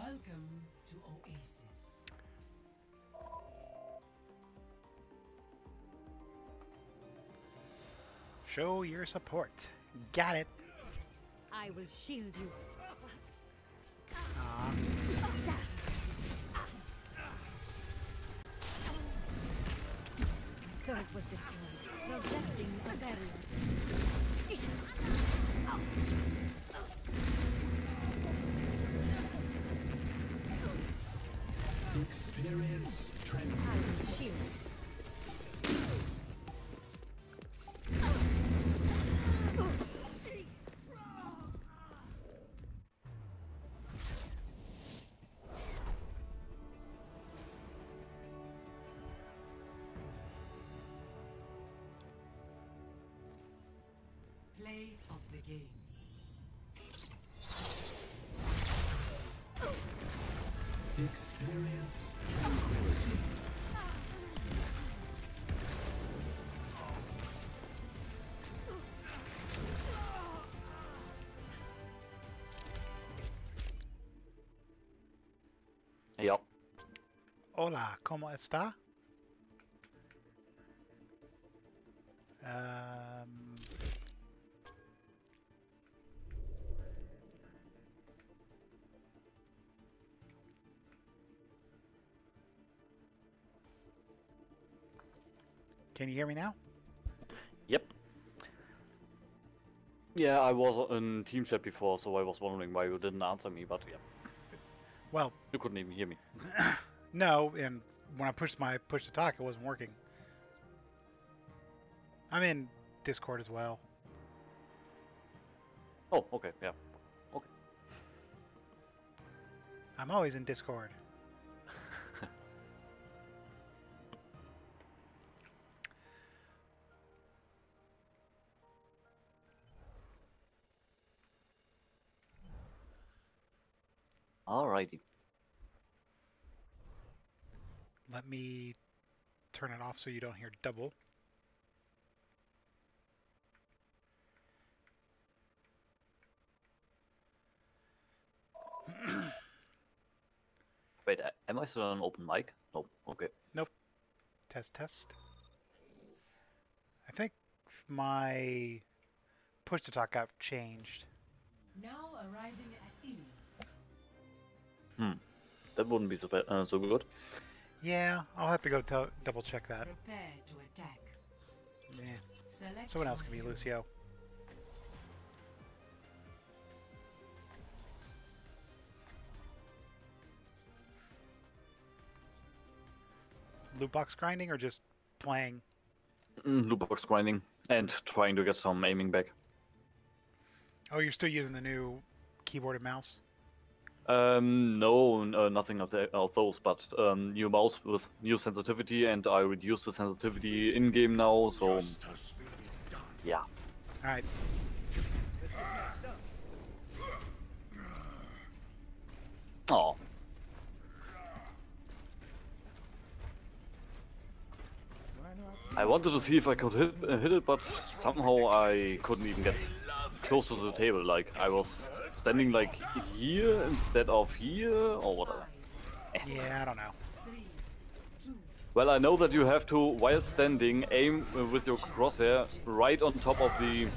Welcome to Oasis. Show your support. Got it. I will shield you. Aw. Turret was destroyed. Projecting a barrier. Experience I tranquility. will shield. Play of the game. Experience tranquility. Ja. Hola, ¿cómo está? Um, can you hear me now? Yep. Yeah, I was in team chat before, so I was wondering why you didn't answer me, but yeah, Well, you couldn't even hear me. no, and when I pushed my push to talk, it wasn't working. I'm in Discord as well. Oh, okay, yeah. Okay. I'm always in Discord. Alrighty. Let me turn it off so you don't hear double. Wait, am I still on open mic? No, okay. Nope. Test, test. I think my push to talk got changed. Now arriving at Ilios. That wouldn't be so bad, so good. Yeah, I'll have to go double check that. Prepare to attack. Yeah. Select Someone else your can be hero. Lucio. Loot box grinding or just playing? Loot box grinding and trying to get some aiming back. Oh, you're still using the new keyboard and mouse? No, nothing of those, but new mouse with new sensitivity, and I reduced the sensitivity in game now, so Justice will be done. yeah. Alright. Oh. I wanted to see if I could hit it, but somehow I couldn't even get close to the table. Like, I was standing like here instead of here, or whatever. Yeah, I don't know. 3, 2, Well, I know that you have to, while standing, aim with your crosshair right on top of the,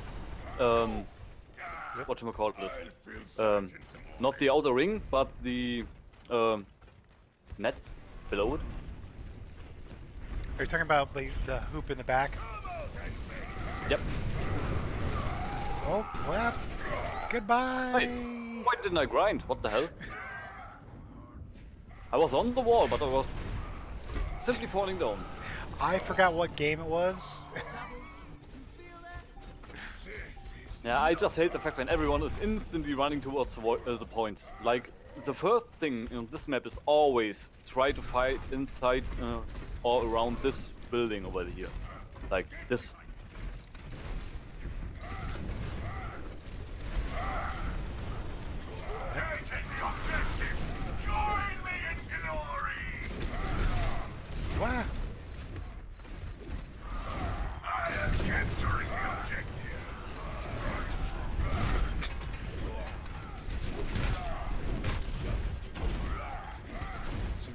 whatchamacallit, not the outer ring, but the net below it. Are you talking about the hoop in the back? Yep. Oh, well, goodbye! Wait, why didn't I grind? What the hell? I was on the wall, but I was simply falling down. I forgot what game it was. Yeah, I just hate the fact when everyone is instantly running towards the point. Like, the first thing in this map is always try to fight inside or around this building over here. Like, this. Wow.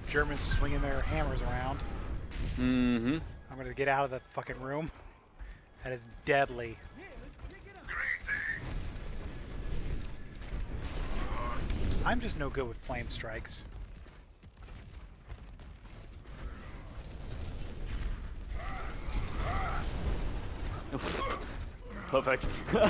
Germans swinging their hammers around. Mm-hmm. I'm gonna get out of the fucking room. That is deadly. I'm just no good with flame strikes. Perfect.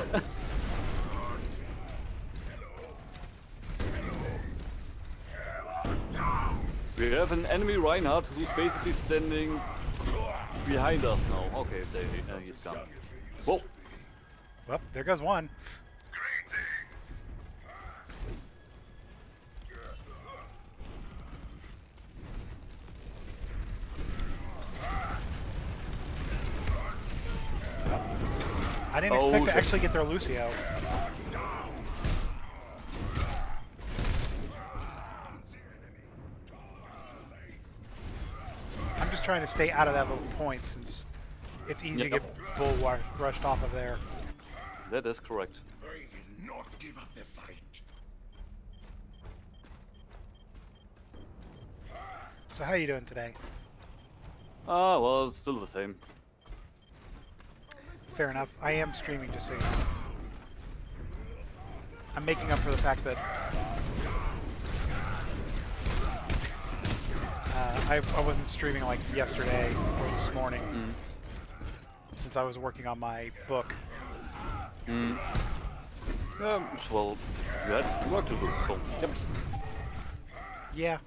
We have an enemy Reinhardt who's basically standing behind us now. Okay, he's gone. Whoa! Well, there goes one. I didn't expect to okay. actually get their Lucio. I'm just trying to stay out of that little point since it's easy to Yep. get bull rushed off of there. That is correct. I will not give up the fight. So how you doing today? Ah, well, it's still the same. Fair enough. I am streaming, just so you know. I'm making up for the fact that I wasn't streaming like yesterday or this morning since I was working on my book. Well, you had work to do, so yep. Yeah.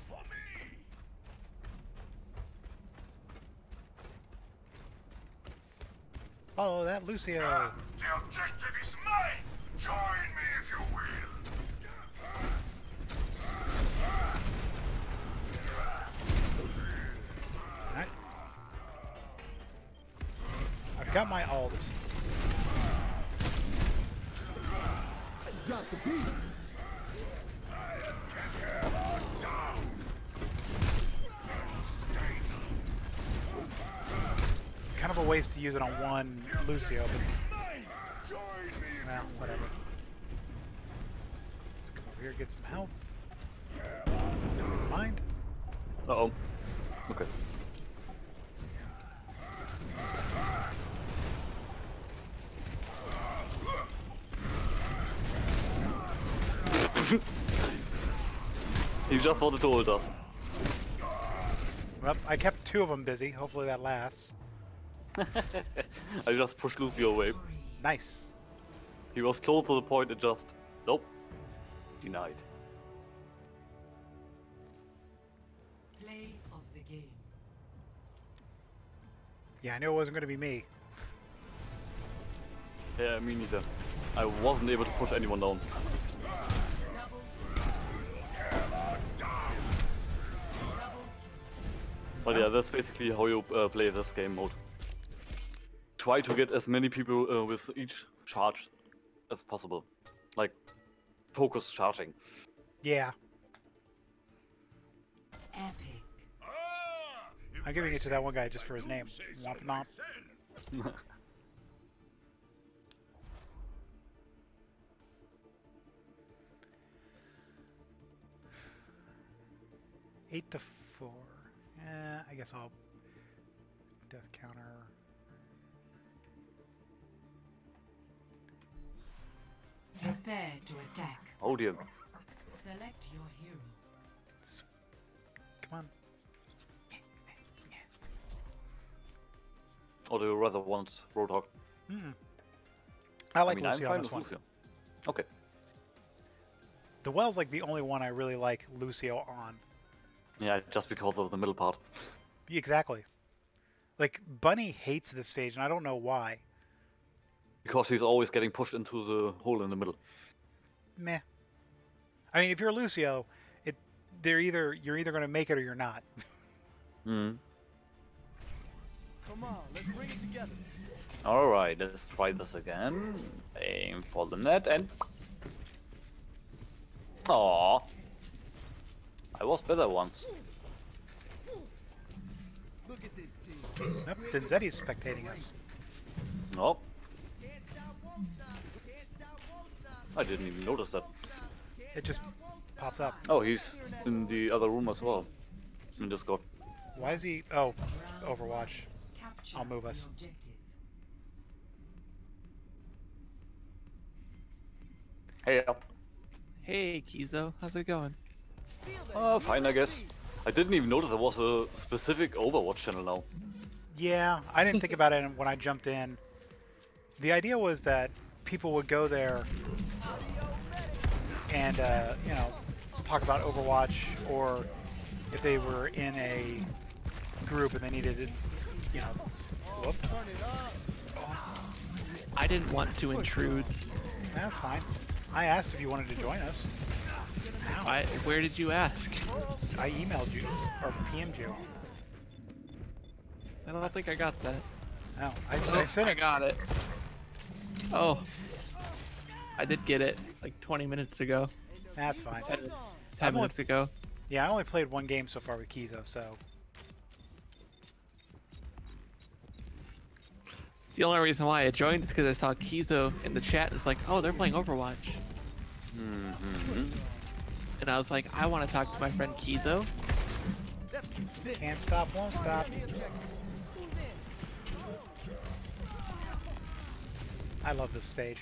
Follow that Lucio. The objective is mine. Join me if you will. Alright. I've got my ult. Drop the beat. Kind of a waste to use it on one Lucio, but well, whatever. Let's come over here, get some health. Never mind. Uh-oh. Okay. He just wanted to hold us. Well, I kept two of them busy. Hopefully that lasts. I just pushed Lucio away. Nice. He was close to the point and just... Nope. Denied. Play of the game. Yeah, I knew it wasn't going to be me. Yeah, me neither. I wasn't able to push anyone down. But yeah, that's basically how you play this game mode. Try to get as many people with each charge as possible. Like, focus charging. Yeah. Epic. I'm giving it to that one guy just for his name. Womp Nomp. 8 to 4. I guess I'll death counter. Prepare to attack. Oh dear. Select your hero. Come on. Or do you rather want Roadhog? I like I mean, Lucio I'm on fine this with one. Lucio. Okay. The Well's like the only one I really like Lucio on. Yeah, just because of the middle part. Exactly. Like, Bunny hates this stage, and I don't know why. Because he's always getting pushed into the hole in the middle. Meh. I mean, if you're Lucio, you're either going to make it or you're not. Hmm. Come on, let's bring it together. Alright, let's try this again. Aim for the net and... Aww. I was better once. Look at this team. Nope, Denzetti's spectating us. No. I didn't even notice that. It just popped up. Oh, he's in the other room as well. in Discord. Why is he? Oh, Overwatch. Capture I'll move the us. objective. Hey, Hey, Kizo, how's it going? fine, I guess. I didn't even notice there was a specific Overwatch channel now. Yeah, I didn't think about it when I jumped in. The idea was that people would go there and, you know, talk about Overwatch, or if they were in a group and they needed, you know, whoop. I didn't want to intrude. That's fine. I asked if you wanted to join us. Ow. Where did you ask? I emailed you, or PM'd you. I don't think I got that. No, I sent I it. got it. Oh. I did get it like 20 minutes ago. That's fine. 10 only- minutes ago. Yeah, I only played one game so far with Kizo, so. The only reason why I joined is because I saw Kizo in the chat and it's like, oh, they're playing Overwatch. Mm-hmm. And I was like, I want to talk to my friend Kizo. Can't stop, won't stop. I love this stage.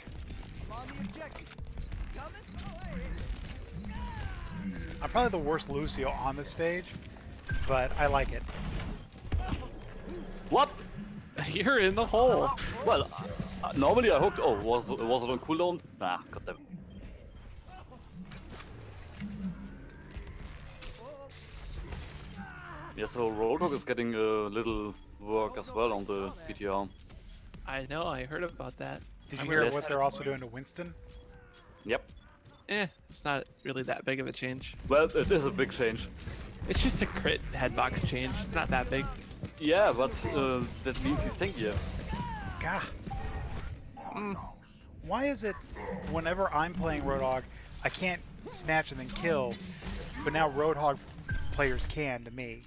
I'm probably the worst Lucio on this stage, but I like it. What? You're in the hole. Well, normally I hooked. Oh, was it on cooldown? Nah, goddamn. Yeah, so Roadhog is getting a little work as well on the PTR. I know, I heard about that. Did I'm you hear really what they're also doing to Winston? Yep. It's not really that big of a change. Well, it is a big change. It's just a crit headbox change. It's not that big. Yeah, but that means he's tankier. Gah. Why is it whenever I'm playing Roadhog, I can't snatch and then kill, but now Roadhog players can to me?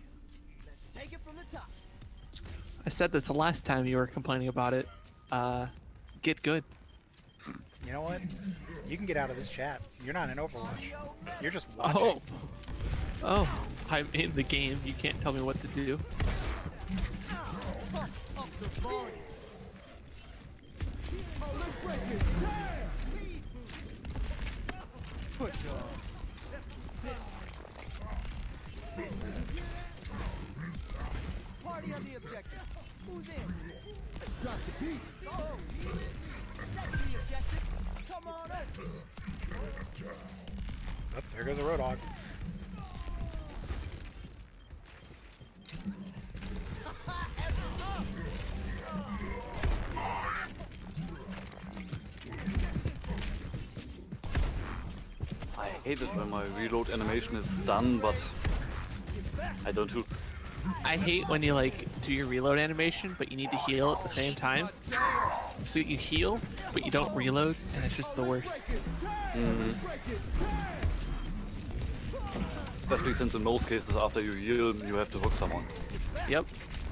I said this the last time you were complaining about it. Get good. You know what? You can get out of this chat. You're not in Overwatch. You're just watching. Oh. Oh, I'm in the game. You can't tell me what to do. Party on the objective. Who's in? Let's drop the beat. Oh, that's the objective. Come on up. Oh, there goes a Roadhog. I hate it when my reload animation is done, but I don't shoot. I hate when you like do your reload animation, but you need to heal at the same time. So you heal, but you don't reload, and it's just the worst. Especially since in most cases after you heal, you have to hook someone. Yep.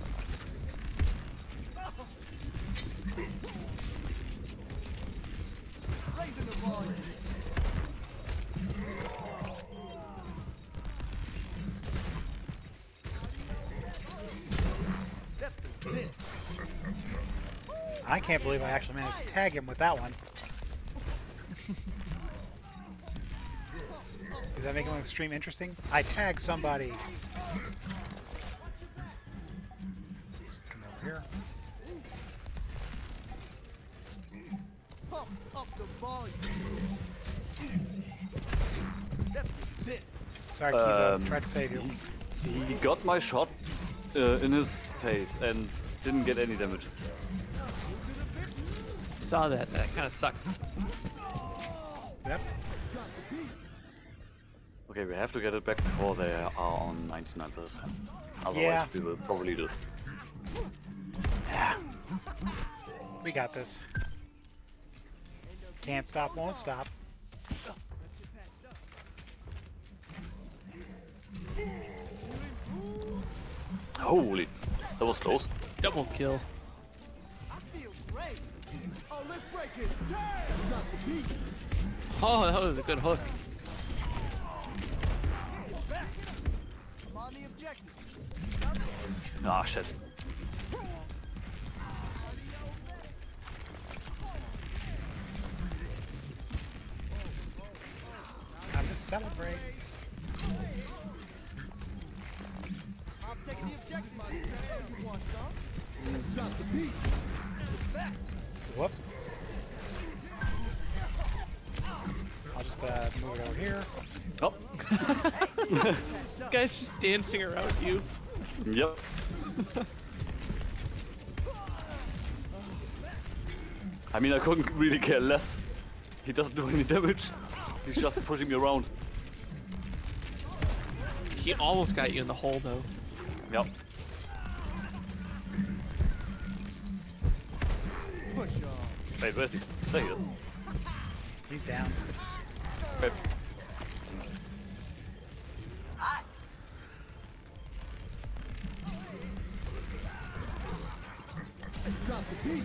I can't believe I actually managed to tag him with that one. Does that make it stream interesting? I tag somebody. Just come over here. Pump up the volume. Sorry, Kizo. Tried to save you. He got my shot in his face and didn't get any damage. Saw that. That kind of sucks. Yep. Okay, we have to get it back before they are on 99%. Otherwise, Yeah. we will probably lose. We got this. Can't stop, won't stop. Holy, that was close. Double kill. I feel great. Oh, let's break it. Damn! Drop the beat. Oh, that was a good hook. I'm on on the objective. Ah, shit. Time to celebrate. I'm taking the objective. You want some? Let's drop the beat. Whoop. I'll just move it over here. Oh. This guy's just dancing around you. Yep. I mean, I couldn't really care less. He doesn't do any damage. He's just pushing me around. He almost got you in the hole though. Yep. Push on. Wait, where's he? There he is. He's down. Okay. Let's drop the beat.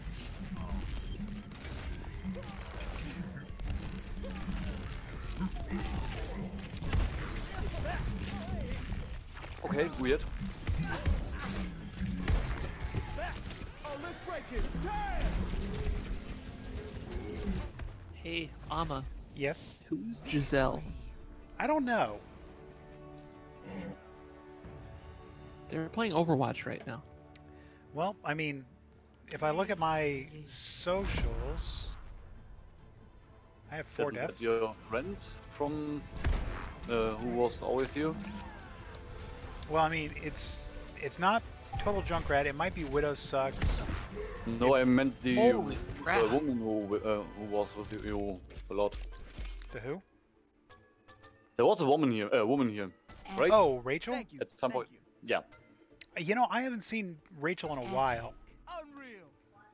Okay, weird. Oh, let's break it. Damn! Hey, Ama, Yes. who's Giselle? I don't know. They're playing Overwatch right now. Well, I mean, if I look at my socials, I have 4 Isn't that deaths. your friend from who was always here? Well, I mean, it's not Total Junkrat. It might be Widow Sucks. No, I meant the Holy crap. woman who was with you a lot. The who? There was a woman here, right? Oh, Rachel? Thank you. At some Thank point. Yeah. You know, I haven't seen Rachel in a while. You. Unreal.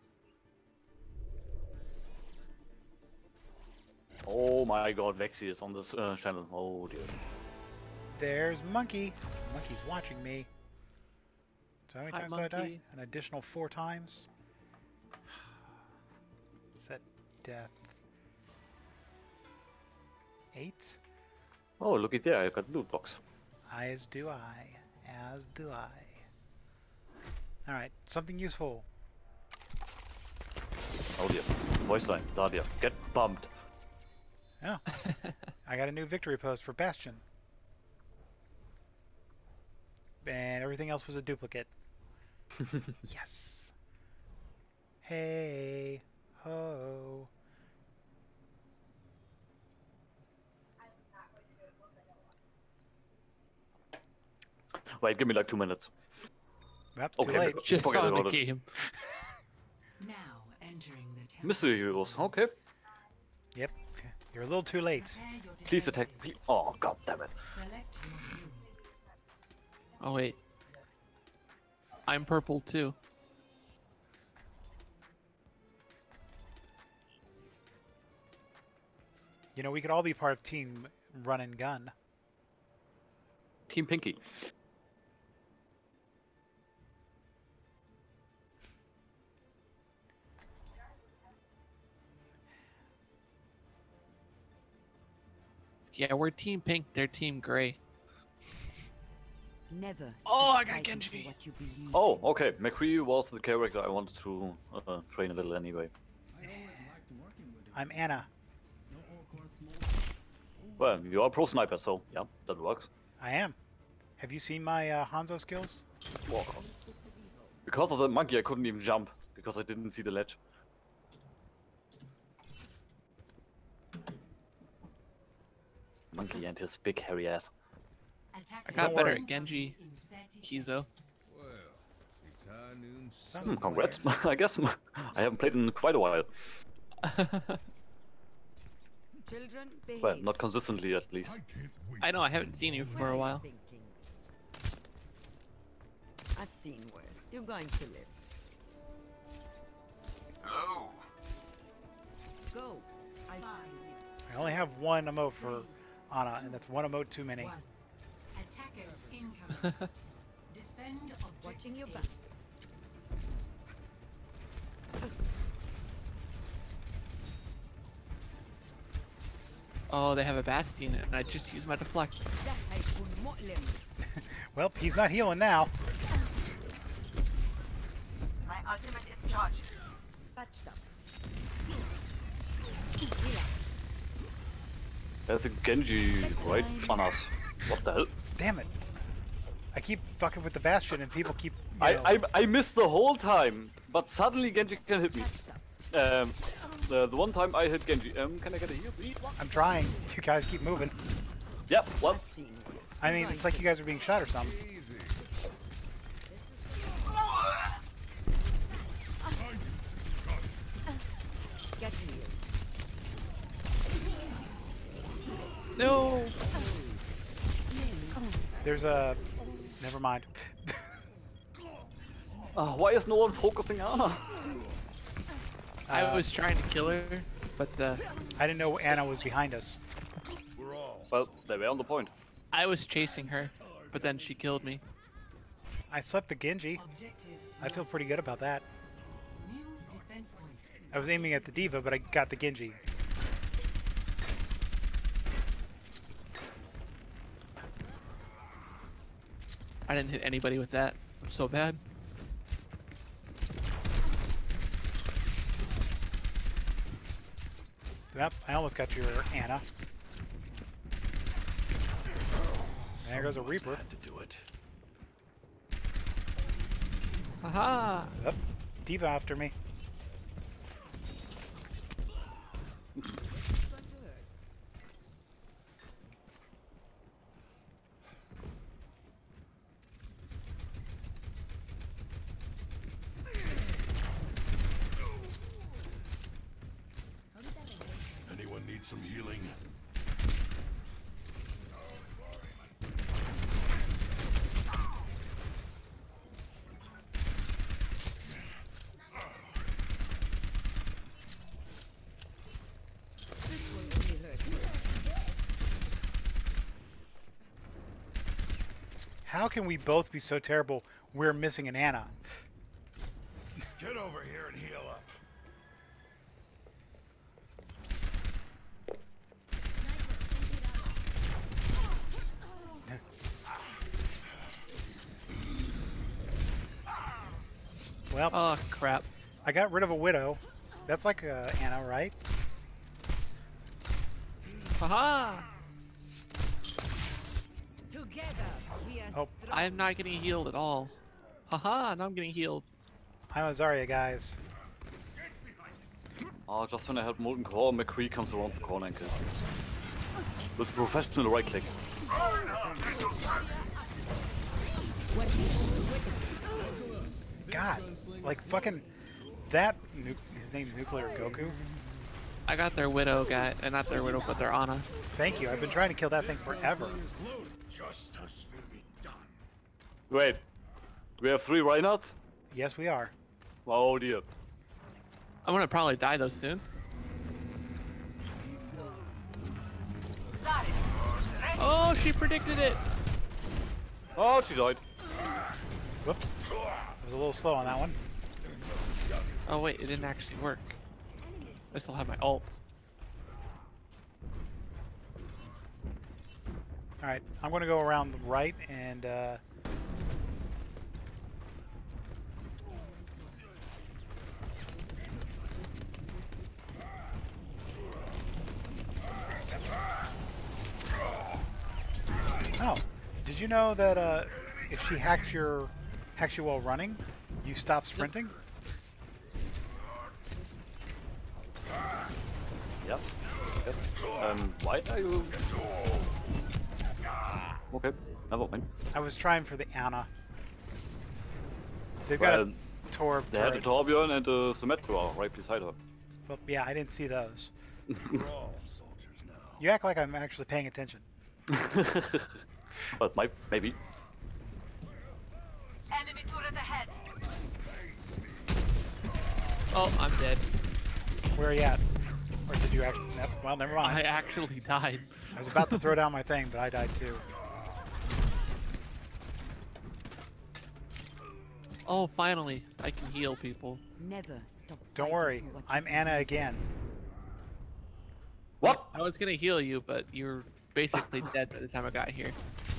Oh my god, Vexy is on this channel. Oh dear. There's Monkey. Monkey's watching me. So how many Hi, times did I die? Monkey. An additional 4 times? Set death. 8? Oh, look at there, I got loot box. As do I. As do I. Alright, something useful. Oh dear. Voice line, Dadia. Get bumped. Oh. I got a new victory post for Bastion. And everything else was a duplicate. Yes. Hey ho. Wait, give me like 2 minutes. Well, too Okay, late. Just Forget on the about it. game. Now entering the temple. Mystery heroes, okay. Yep. You're a little too late. Prepare your Please attack. defenses. Oh god damn it. Select your hero. Oh wait. I'm purple too. You know, we could all be part of Team Run and Gun. Team Pinky. Yeah, we're Team Pink, they're Team Gray. Never. Oh, I stop got fighting Genji. for what you believe Oh, in. okay. McCree was the character I wanted to train a little anyway. I'm Anna. Well, you are a pro sniper, so yeah, that works. I am. Have you seen my Hanzo skills? Whoa. Because of the monkey, I couldn't even jump because I didn't see the ledge. Monkey and his big hairy ass. Attack I got Don't better worry. at Genji, in 30 Kizo. seconds. It's high noon. Somewhere. Congrats, I guess. I haven't played in quite a while. Children, behave. Well, not consistently at least. I can't wait. I know, I haven't seen you for a Wise while. thinking. I've seen worse. You're going to live. Go. I I only have one emote for Anna, and that's one emote too many. One. Attackers incoming. Defend objective watching your A. back. Oh, they have a Bastion, and I just used my deflect. Well, he's not healing now. My ultimate is charged. Patched up. There's a Genji right on us. What the hell? Damn it. I keep fucking with the Bastion and people keep... you know- I missed the whole time, but suddenly Genji can hit me. The one time I hit Genji. Can I get a heal, please? I'm trying. You guys keep moving. Yep, well, I mean, it's like you guys are being shot or something. Get healed. No. There's a... Never mind. why is no one focusing on her? I was trying to kill her, but I didn't know Anna was behind us. Well, they were on the point. I was chasing her, but then she killed me. I slept the Genji. Objective. I feel pretty good about that. New defense point. I was aiming at the Diva, but I got the Genji. I didn't hit anybody with that. I'm so bad. Yep, I almost got your Anna. There goes a Reaper. Haha! Yep, Diva after me. Anyone need some healing? How can we both be so terrible we're missing an Anna? Get over here and heal up. Well, Oh crap! I got rid of a Widow. That's like Anna, right? Haha! Together, we are Oh, strong. I am not getting healed at all. Haha! Now I'm getting healed. I'm a Zarya, guys. Oh, just when I had Molten Core, McCree comes around the corner and kills me. With a professional right click. God, like fucking that. His name's Nuclear Goku. I got their Widow guy, not their Widow, but their Ana. Thank you. I've been trying to kill that thing forever. Justice will be done. Wait, do we have 3 Reinhardt? Yes, we are. Oh dear. I'm gonna probably die though soon. Oh, she predicted it! Oh, she died. Whoop. I was a little slow on that one. Oh wait, it didn't actually work. I still have my ult. Alright, I'm going to go around the right and oh, did you know that if she hacks you while running, you stop sprinting? Yep. Yep. Why are you... Okay, never mind. I was trying for the Anna. They've got Well, a Torb they had a turret. Torbjorn and a Symmetra right beside her. Well, yeah, I didn't see those. We're all soldiers now. You act like I'm actually paying attention. But maybe. Enemy turret ahead. Oh, I'm dead. Where are you at? Or did you actually? Well, never mind. I actually died. I was about to throw down my thing, but I died too. Oh, finally, I can heal people. Never stop. Don't fighting worry, for what I'm you Anna believe. again. What? I was gonna heal you, but you're basically dead by the time I got here.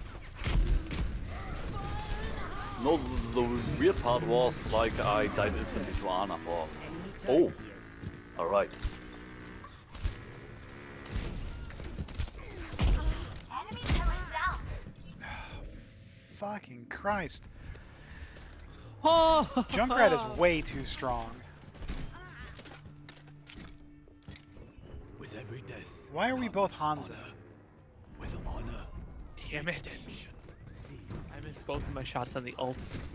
No, the weird part was like I died instantly to Ana for. Oh, all right. Enemy turret down. Fucking Christ. Oh! Junkrat is way too strong. With every death, Why are we both comes Hanzo? honor. With honor, Damn it! redemption. I missed both of my shots on the ult.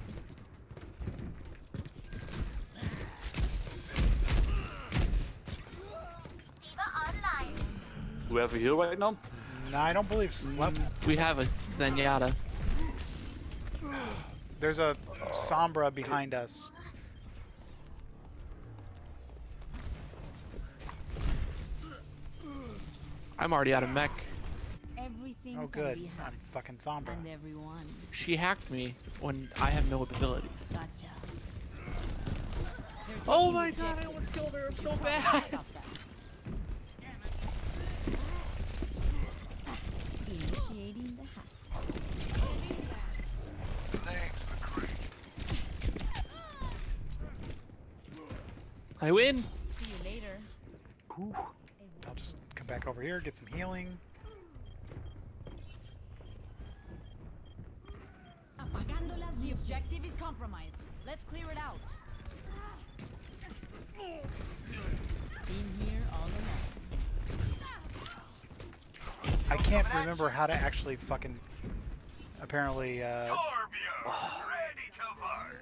Diva online. Do we have a heal right now? No, I don't believe so. What? We have a Zenyatta. There's a Sombra behind us. I'm already out of mech. Everything Oh can good, be I'm hacked, fucking Sombra. and everyone. She hacked me when I have no abilities. Gotcha. Oh my god, I almost killed her. I'm so bad. Stop that. Initiating the hack. I win. See you later. I'll just come back over here, get some healing. Apagándolas. The objective is compromised. Let's clear it out. Been here all along. I can't remember how to actually fucking apparently Torbia, ready to work.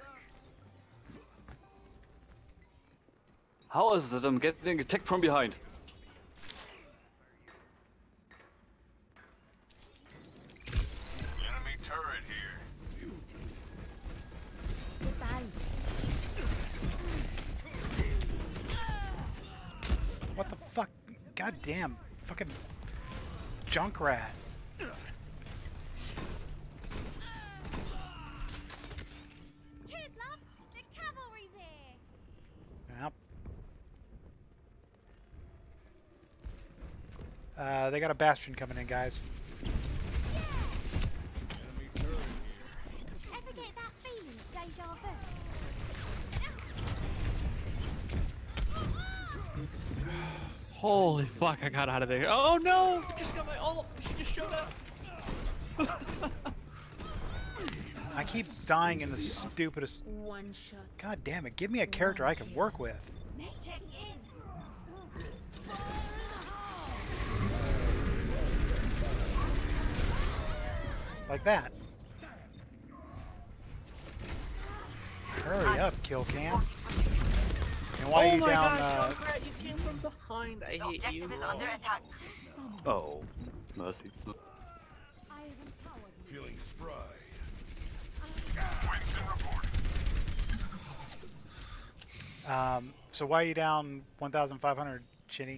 How is it I'm getting attacked from behind? Enemy turret here. Total. what the fuck? God damn, fucking Junkrat. Cheers, love. The cavalry's here. Yep. They got a Bastion coming in, guys. Ever get that feeling of deja vu? Holy fuck, I got out of there. Oh no! I just got my ult. She just showed up. I keep dying in the stupidest. One shot. God damn it! Give me a character I can work with. Check in. Like that. Hurry up, kill cam. And why are you down? Junkrat, you came from behind. I hate you. Objective is under attack. Oh, mercy. I have empowered you. Feeling spry. Winston reporting. So why are you down 1,500, Chinny?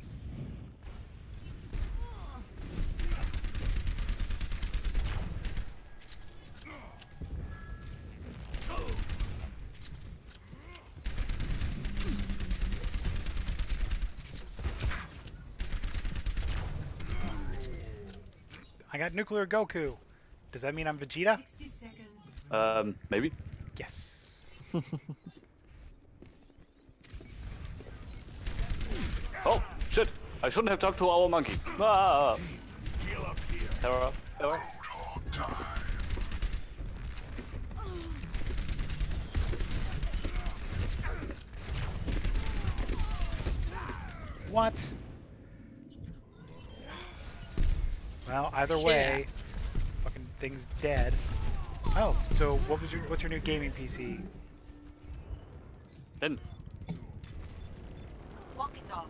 I got nuclear Goku. Does that mean I'm Vegeta? 60 seconds. Maybe. Yes. Oh, shit! I shouldn't have talked to our monkey. Ah! Heal up here. Terra. Terra. Roadhog time. What? Well, either way, fucking thing's dead. Oh, so what's your new gaming PC? Then. Walk it off.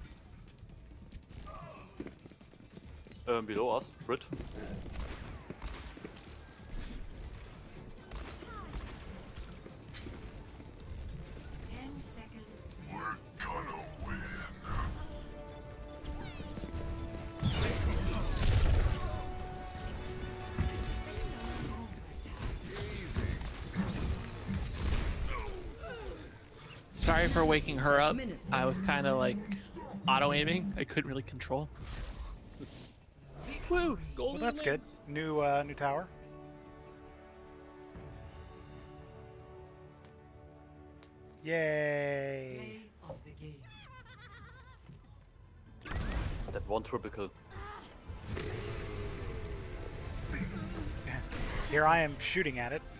Below us, Brit. 10 seconds. We're gonna win. Sorry for waking her up. I was kind of like auto aiming. I couldn't really control. Woo! Well, Golden that's good. wings. New tower. Yay! Play of the game. That one triple kill. Here I am shooting at it.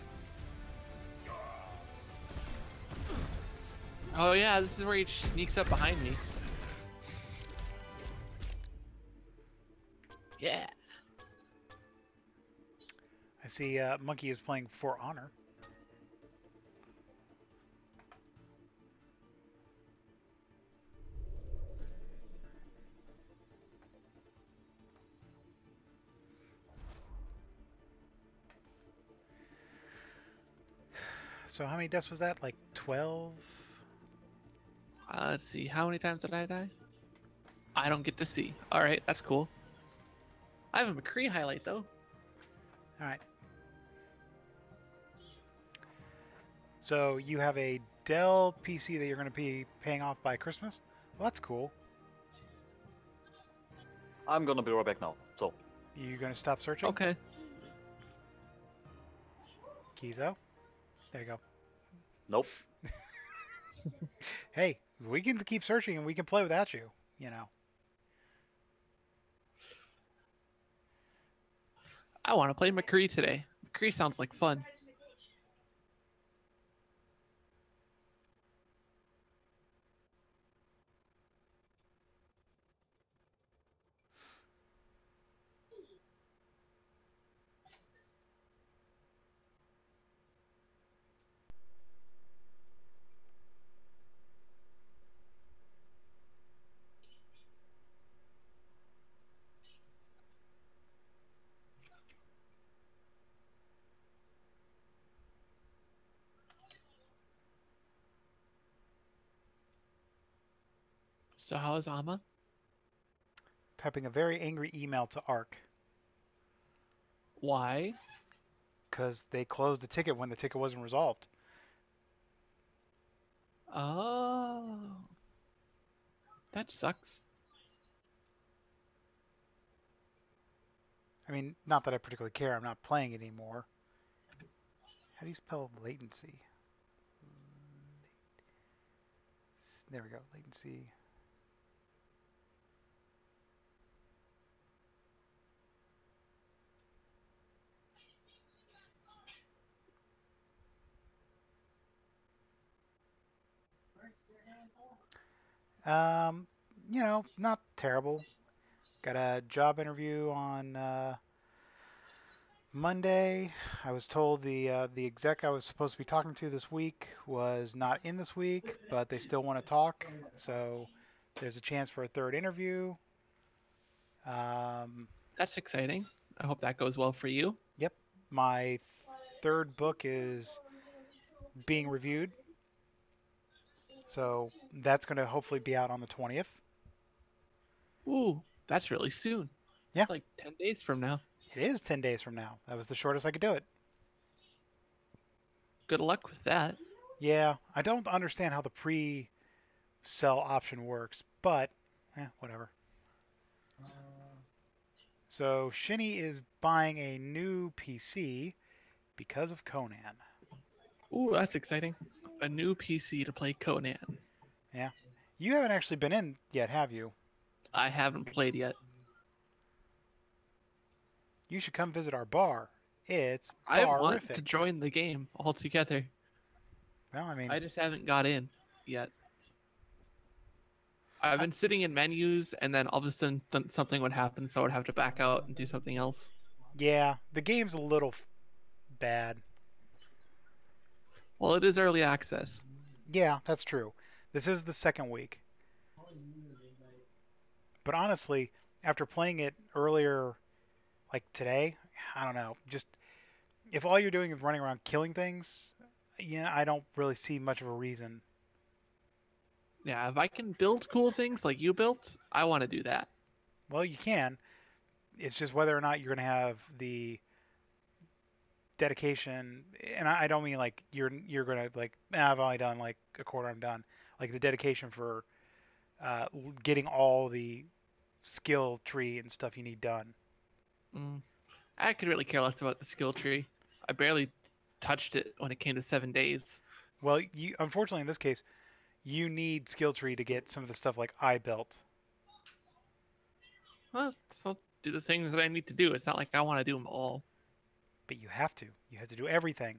Oh yeah, this is where he sneaks up behind me. Yeah. I see Monkey is playing For Honor. So how many deaths was that? Like 12? Let's see. How many times did I die? I don't get to see. All right, that's cool. I have a McCree highlight though. Alright. So you have a Dell PC that you're going to be paying off by Christmas? Well, that's cool. I'm gonna be right back now. So, You going to stop searching? Okay. Kizo? There you go. nope. Hey, we can keep searching and we can play without you, you know. I want to play McCree today. McCree sounds like fun. So how is Amma? Typing a very angry email to ARC Why? because they closed the ticket when the ticket wasn't resolved. Oh. That sucks. I mean, not that I particularly care. I'm not playing it anymore. How do you spell latency? There we go. Latency. You know, not terrible. Got a job interview on Monday. I was told the exec I was supposed to be talking to this week was not in this week, but they still want to talk. So there's a chance for a third interview. That's exciting. I hope that goes well for you. Yep, my third book is being reviewed. So that's going to hopefully be out on the 20th. Ooh, that's really soon. Yeah. It's like 10 days from now. It is 10 days from now. That was the shortest I could do it. Good luck with that. Yeah, I don't understand how the pre-sell option works, but whatever. So Shinny is buying a new PC because of Conan. Ooh, that's exciting. A new PC to play Conan. Yeah. You haven't actually been in yet, have you? I haven't played yet. You should come visit our bar. It's I want bar-rific. to join the game altogether. Well, I mean, I just haven't got in yet. I've been sitting in menus, and then all of a sudden something would happen, so I would have to back out and do something else. yeah, the game's a little bad. Well, it is early access. Yeah, that's true. This is the second week. But honestly, after playing it earlier, like today, I don't know. Just if all you're doing is running around killing things, yeah, I don't really see much of a reason. Yeah, if I can build cool things like you built, I want to do that. Well, you can. It's just whether or not you're going to have the dedication, and I don't mean like you're going to like, I've only done like a quarter, I'm done. Like the dedication for getting all the skill tree and stuff you need done. I could really care less about the skill tree. I barely touched it when it came to 7 days. Well, unfortunately in this case, you need skill tree to get some of the stuff like I built. Well, so do the things that I need to do. It's not like I want to do them all. But you have to. You have to do everything.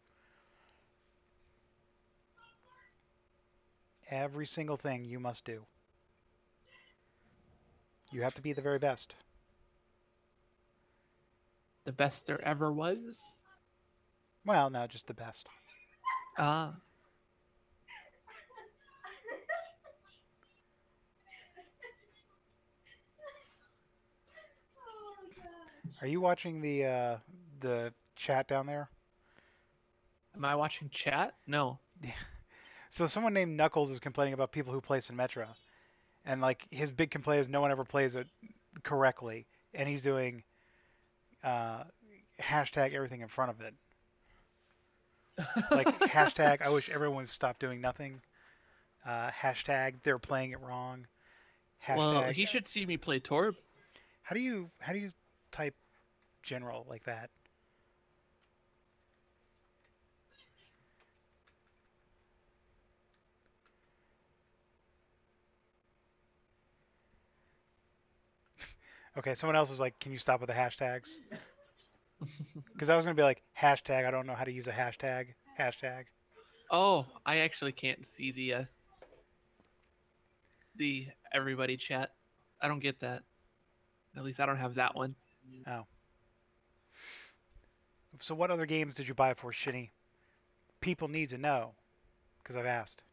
Every single thing you must do. You have to be the very best. The best there ever was? Well, no, just the best. Ah. Are you watching the chat down there? Am I watching chat? No. So someone named Knuckles is complaining about people who play Symmetra. And like his big complaint is no one ever plays it correctly. And he's doing hashtag everything in front of it. Like hashtag I wish everyone would stop doing nothing. Hashtag they're playing it wrong. Hashtag Well, he should see me play Torb. How do you type general like that? Okay, someone else was like, "Can you stop with the hashtags?" Because I was gonna be like, hashtag. I don't know how to use a hashtag. Hashtag. Oh, I actually can't see the everybody chat. I don't get that. At least I don't have that one. Oh. So what other games did you buy for Shinny? People need to know, because I've asked.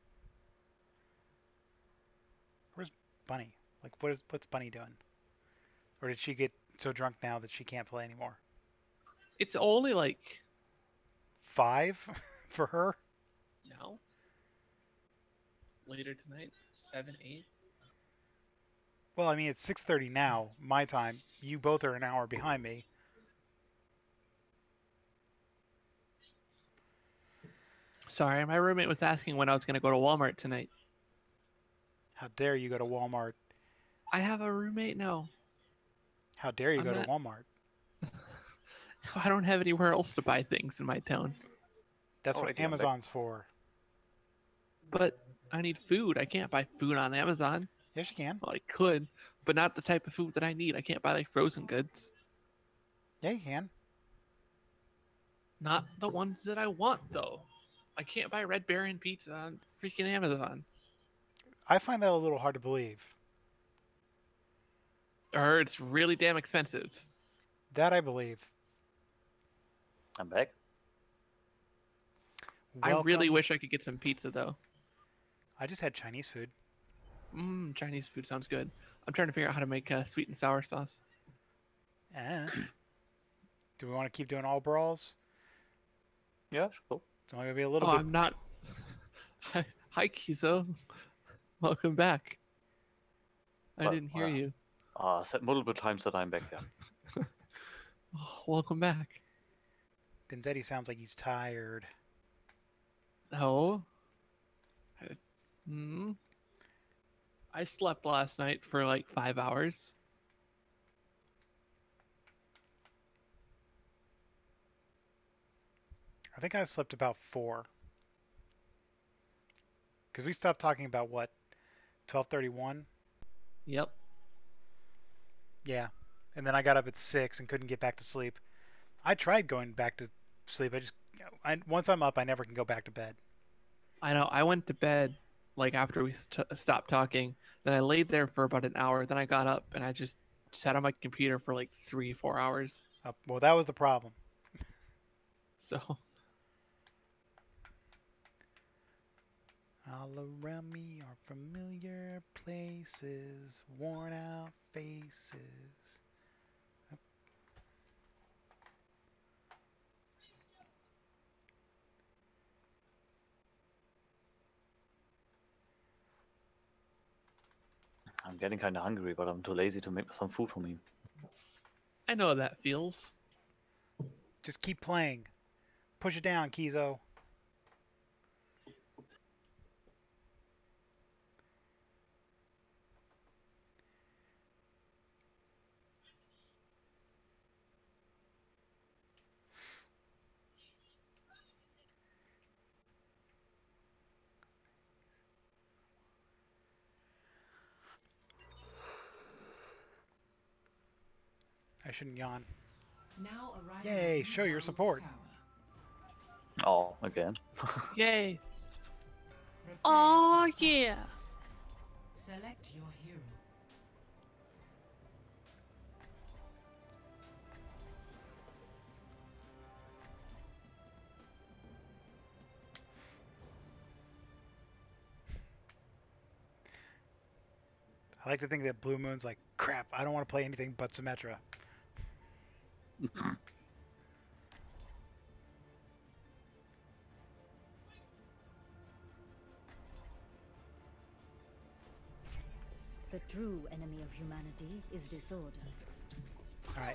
Where's Bunny? Like, what's Bunny doing? Or did she get so drunk now that she can't play anymore? It's only like 5 for her? no. Later tonight, 7, 8. Well, I mean, it's 6:30 now, my time. You both are an hour behind me. Sorry, my roommate was asking when I was going to go to Walmart tonight. How dare you go to Walmart? I have a roommate now. How dare you I'm go not- to Walmart? I don't have anywhere else to buy things in my town. That's what Alrighty, I'm back. Amazon's for. But I need food. I can't buy food on Amazon. Yes, you can. Well, I could, but not the type of food that I need. I can't buy like frozen goods. Yeah, you can. Not the ones that I want, though. I can't buy Red Baron pizza on freaking Amazon. I find that a little hard to believe. Or it's really damn expensive. That I believe. I'm back. I really Welcome. wish I could get some pizza, though. I just had Chinese food. Chinese food sounds good. I'm trying to figure out how to make sweet and sour sauce. Do we want to keep doing all brawls? Yeah, cool. It's only gonna be a little Oh, bit. I'm not. Hi, Kizo. Welcome back. I Well, didn't hear you. I said multiple times that I'm back here. Oh, welcome back. Denzetti sounds like he's tired. No. I slept last night for like 5 hours. I think I slept about 4. Because we stopped talking about what? 12:31? Yep. Yeah. And then I got up at 6 and couldn't get back to sleep. I tried going back to sleep. Once I'm up, I never can go back to bed. I know. I went to bed like after we stopped talking. Then I laid there for about an hour. Then I got up and I just sat on my computer for like 3-4 hours. Well, that was the problem. So All around me are familiar places, worn out faces. I'm getting kind of hungry, but I'm too lazy to make some food for me. I know how that feels. Just keep playing. Push it down, Kizo. I shouldn't yawn. Now arrive Yay, at show your Tower support. Power. Oh, again. Yay! Prepare. Oh yeah! Select your hero. I like to think that Blue Moon's like, crap, I don't want to play anything but Symmetra. The true enemy of humanity is disorder. Alright.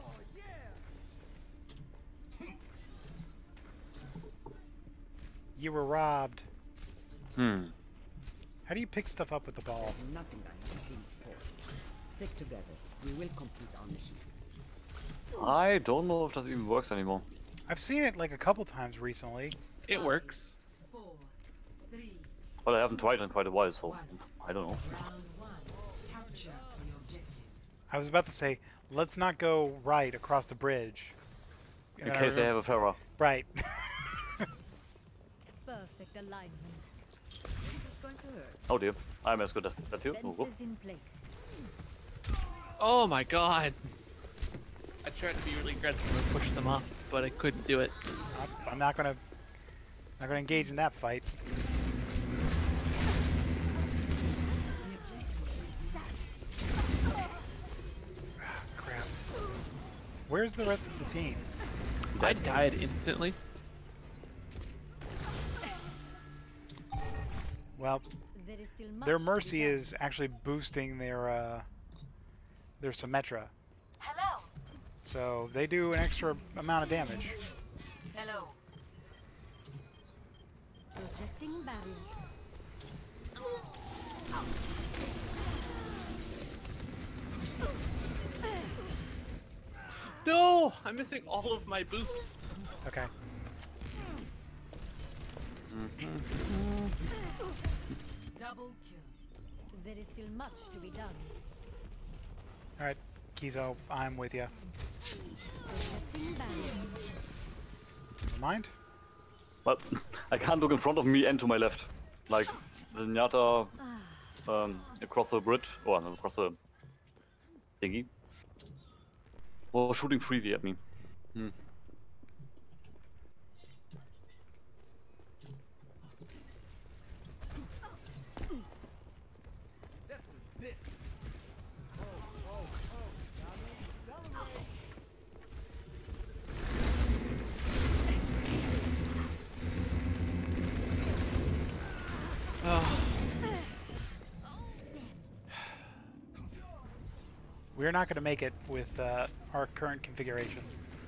You were robbed. Hmm. How do you pick stuff up with the ball? Nothing I haven't seen before. Stick together. We will complete our mission. I don't know if that even works anymore. I've seen it like a couple times recently. It works. 4, 3, Well, I haven't tried in quite a while, so I don't know. round 1. Capture the objective. I was about to say, let's not go right across the bridge. In case they have a Pharah. Right. Perfect alignment. Oh dear, I'm as good as that too. Oh, whoop. Fences in place. Oh my god! I tried to be really aggressive and push them off, but I couldn't do it. I'm not gonna engage in that fight. Ah, crap. Where's the rest of the team? I died instantly. Well, There is still much their to be Mercy done. is actually boosting their Symmetra. Hello. So they do an extra amount of damage. Hello. Projecting barrier. No! I'm missing all of my boots. Okay. Double kill. There is still much to be done. Alright, Kizo, I'm with you. Projecting barrier. Never mind. Well, I can't look in front of me and to my left. Like, the Nyata across the bridge, or no, across the thingy, was shooting freely at me. Hmm. We're not going to make it with our current configuration.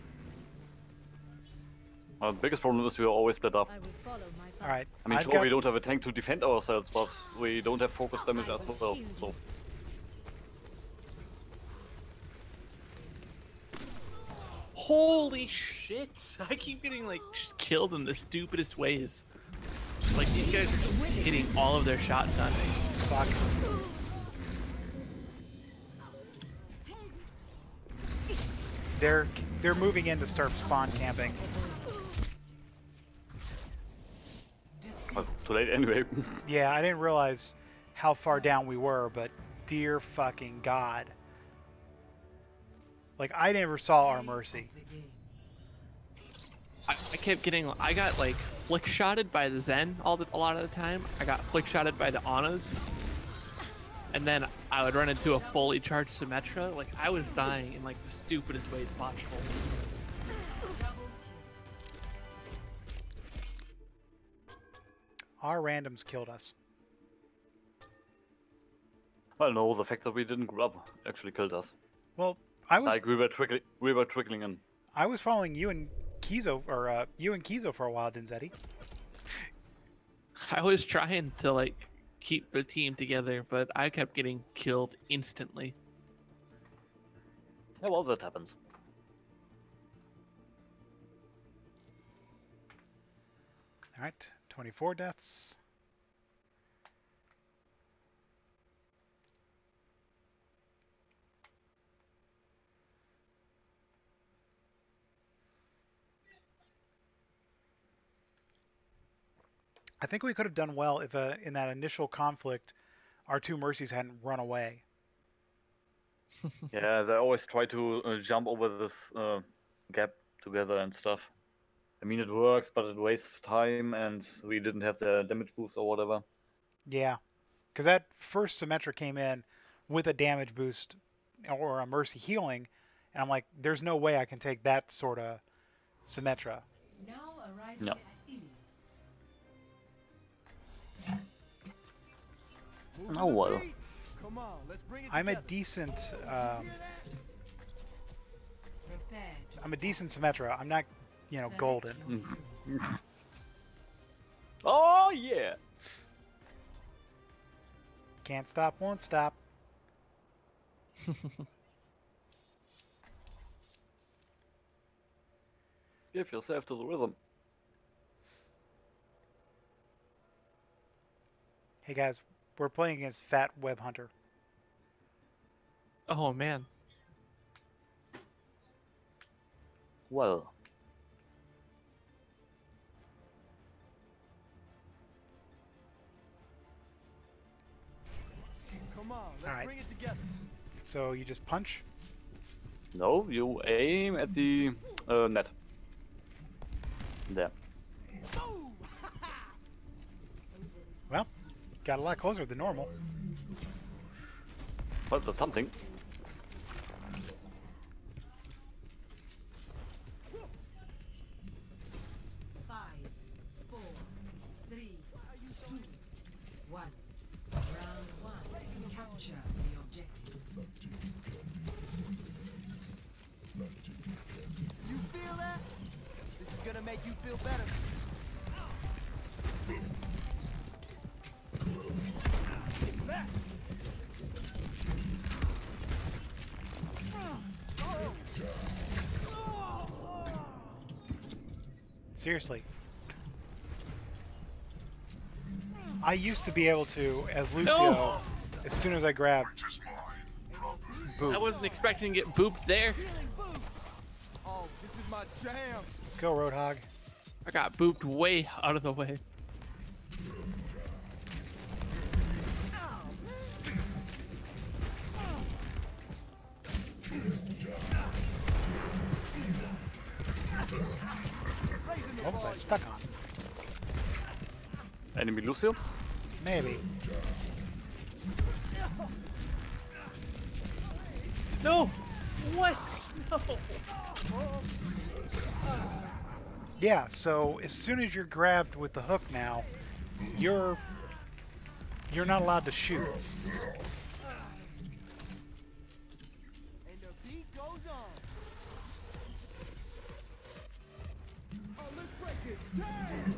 The biggest problem is we are always split up. I will follow my path. Alright, I mean, I've sure, got... we don't have a tank to defend ourselves, but we don't have focus damage as well, so... Holy shit! I keep getting like just killed in the stupidest ways. Like these guys are just hitting all of their shots on me. Fuck. They're moving in to start spawn camping. Well, too late anyway. Yeah, I didn't realize how far down we were, but dear fucking god. Like, I never saw our Mercy. The game. I kept getting, I got like flick shotted by the Zen a lot of the time. I got flick shotted by the Anas. And then I would run into a fully charged Symmetra. Like I was dying in like the stupidest ways possible. Our randoms killed us. Well, no, the fact that we didn't grab actually killed us. Well, I was Like, we were trickling in. I was following you and Kizo, or you and Kizo for a while, Denzetti. I was trying to like keep the team together, but I kept getting killed instantly. Yeah, well, that happens. Alright, 24 deaths. I think we could have done well if in that initial conflict, our two Mercies hadn't run away. Yeah, they always try to jump over this gap together and stuff. I mean, it works, but it wastes time, and we didn't have the damage boost or whatever. Yeah, because that first Symmetra came in with a damage boost or a Mercy healing, and I'm like, there's no way I can take that sort of Symmetra. Now arriving No. at Ilios. Oh well. Come on, let's bring it I'm a together. decent, Prepare to I'm a decent Symmetra. I'm not, you know, select golden. your hero. Oh yeah. Can't stop, won't stop. Give yourself to the rhythm. Hey guys, we're playing against Fat Web Hunter. Oh man. Well. Come on, let's Alright. bring it together. So you just punch? No, you aim at the net. There. Well, got a lot closer than normal. Well, that's something. Five, four, three, two, one. Round one. Capture the objective. You feel that? This is gonna make you feel better. Back. Seriously. I used to be able to, as Lucio, No! as soon as I grabbed, boop. I wasn't expecting to get booped there. Healing boost. Oh, this is my jam. Let's go, Roadhog. I got booped way out of the way. What was I stuck on? Enemy Lucio? Maybe. No! What? No! Yeah, so as soon as you're grabbed with the hook now, you're not allowed to shoot. And the beat goes on. Oh, let's break it. Damn!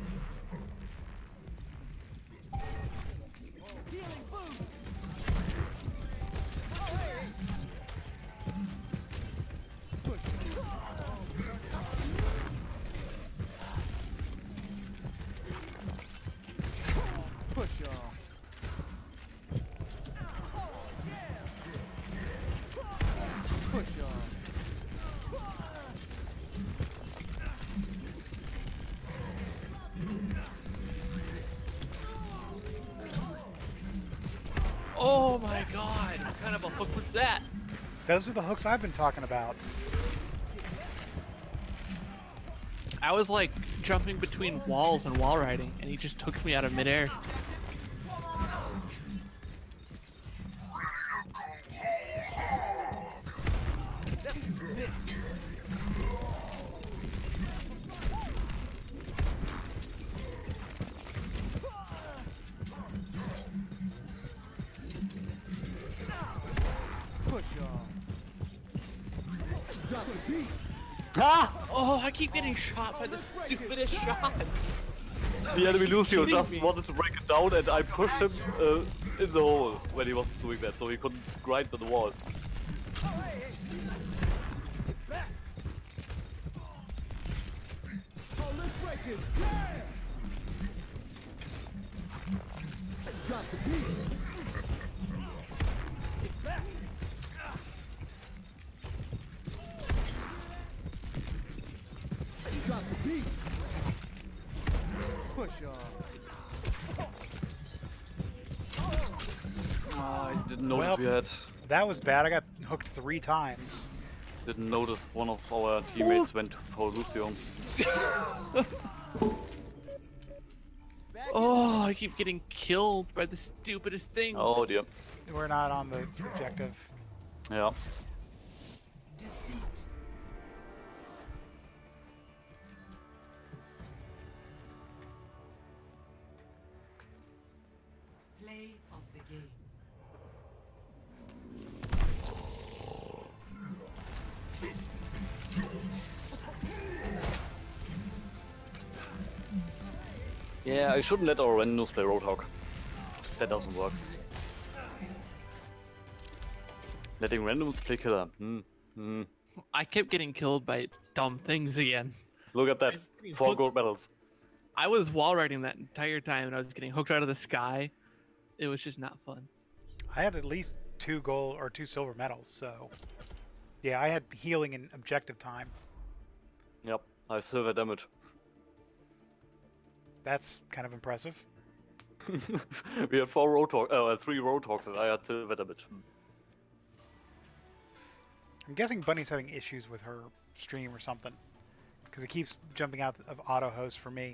Oh, healing boost. Oh, hey. Push. Push off. Push off. Oh my god! What kind of a hook was that? Those are the hooks I've been talking about. I was like jumping between walls and wall riding, and he just hooks me out of midair. Push off. Drop the beat. Ah! Oh, I keep getting shot by the stupidest shots. The enemy Lucio kidding just me? wanted to break it down, and I pushed him in the hole when he was doing that, so he couldn't grind to the wall. Oh, hey, hey. Back. Oh, let's break it. Yeah. Drop the beat. Back. Drop the beat. Push off. I didn't notice Well, we had. That was bad. I got hooked 3 times. Didn't notice one of our teammates went for Lucio. Oh, I keep getting killed by the stupidest things. Oh dear. We're not on the objective. Yeah. Play of the game. Yeah, I shouldn't let our randoms play Roadhog. That doesn't work. Letting randoms play killer. I kept getting killed by dumb things again. Look at that. 4 gold medals. I was wall riding that entire time and I was getting hooked out of the sky. It was just not fun. I had at least 2 gold or 2 silver medals, so yeah, I had healing and objective time. Yep, I have silver damage. That's kind of impressive. We had 3 Roadhogs and I had silver damage. I'm guessing Bunny's having issues with her stream or something, because it keeps jumping out of auto host for me.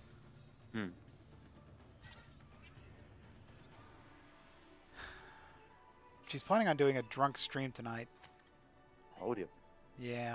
She's planning on doing a drunk stream tonight. Oh dear. Yeah.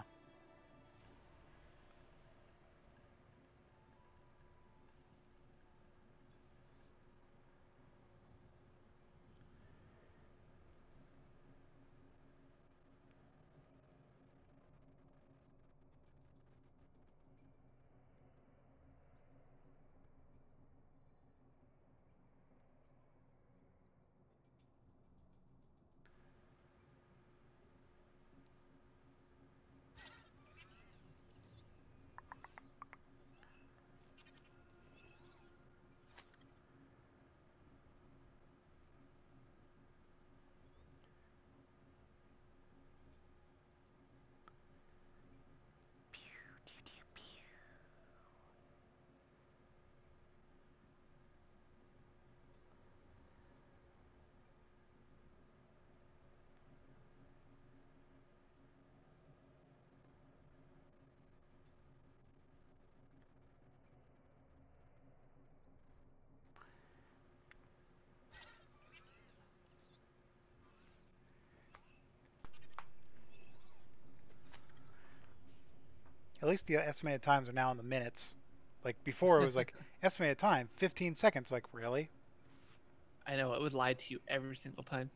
At least the estimated times are now in the minutes. Like before, it was like estimated time 15 seconds. Like really? I know, it would lie to you every single time.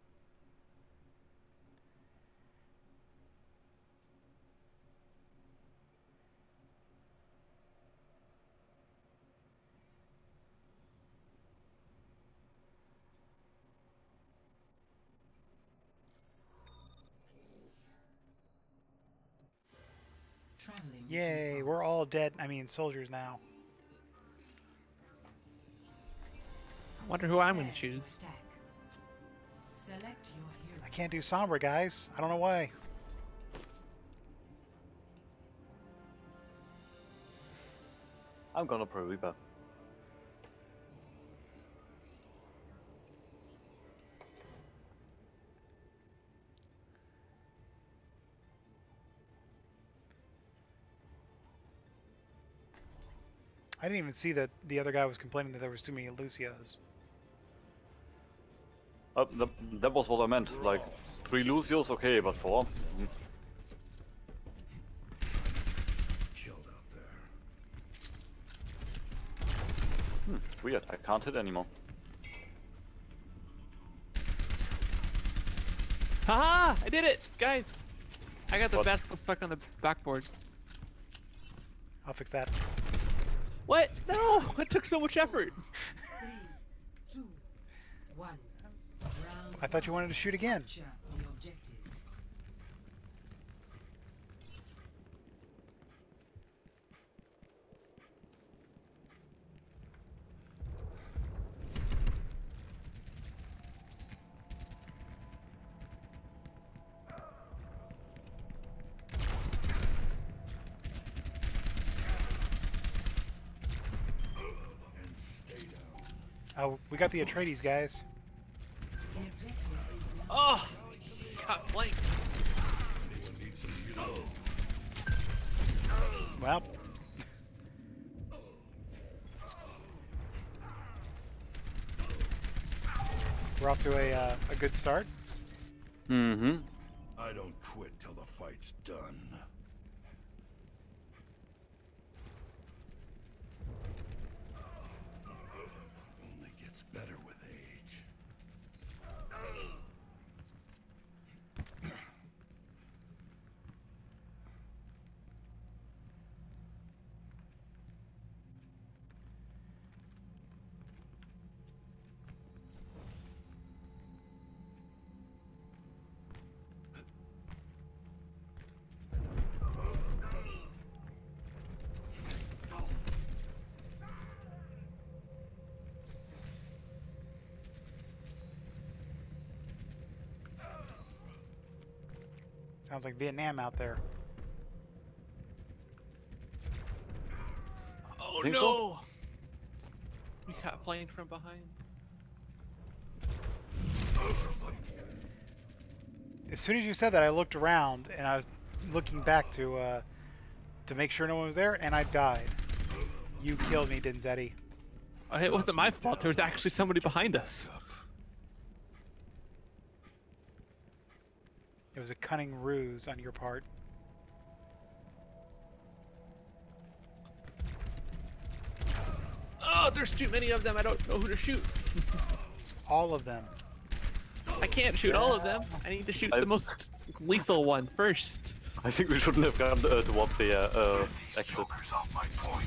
Traveling. Yay! We're all dead. I mean, soldiers now. I wonder who I'm going to choose. Attack. Select your hero. I can't do Sombra, guys. I don't know why. I'm gonna play Reaper. I didn't even see that the other guy was complaining that there was too many Lucias. That was what I meant. Like 3 Lucios, okay, but 4. Killed out there. Weird. I can't hit anymore. Haha! I did it! Guys! I got the What? basket stuck on the backboard. I'll fix that. What? No! It took so much effort! 3, 2, 1. Round I thought you wanted to shoot again. capture the objective. And stay down. Oh, we got the Atreides, guys. The objective is now Oh, got flanked. Well. We're off to a good start. Mm-hmm. I don't quit till the fight's done. Only gets better with age. Sounds like Vietnam out there. Oh Think so? no! We got flanked from behind. As soon as you said that, I looked around and I was looking back to make sure no one was there, and I died. You killed me, Denzetti. Oh, it wasn't my fault. There was actually somebody behind us. It was a cunning ruse on your part. Oh, there's too many of them. I don't know who to shoot. All of them. I can't shoot all of them. I need to shoot the most lethal one first. I think we shouldn't have gone towards the exit. Joker's off my point.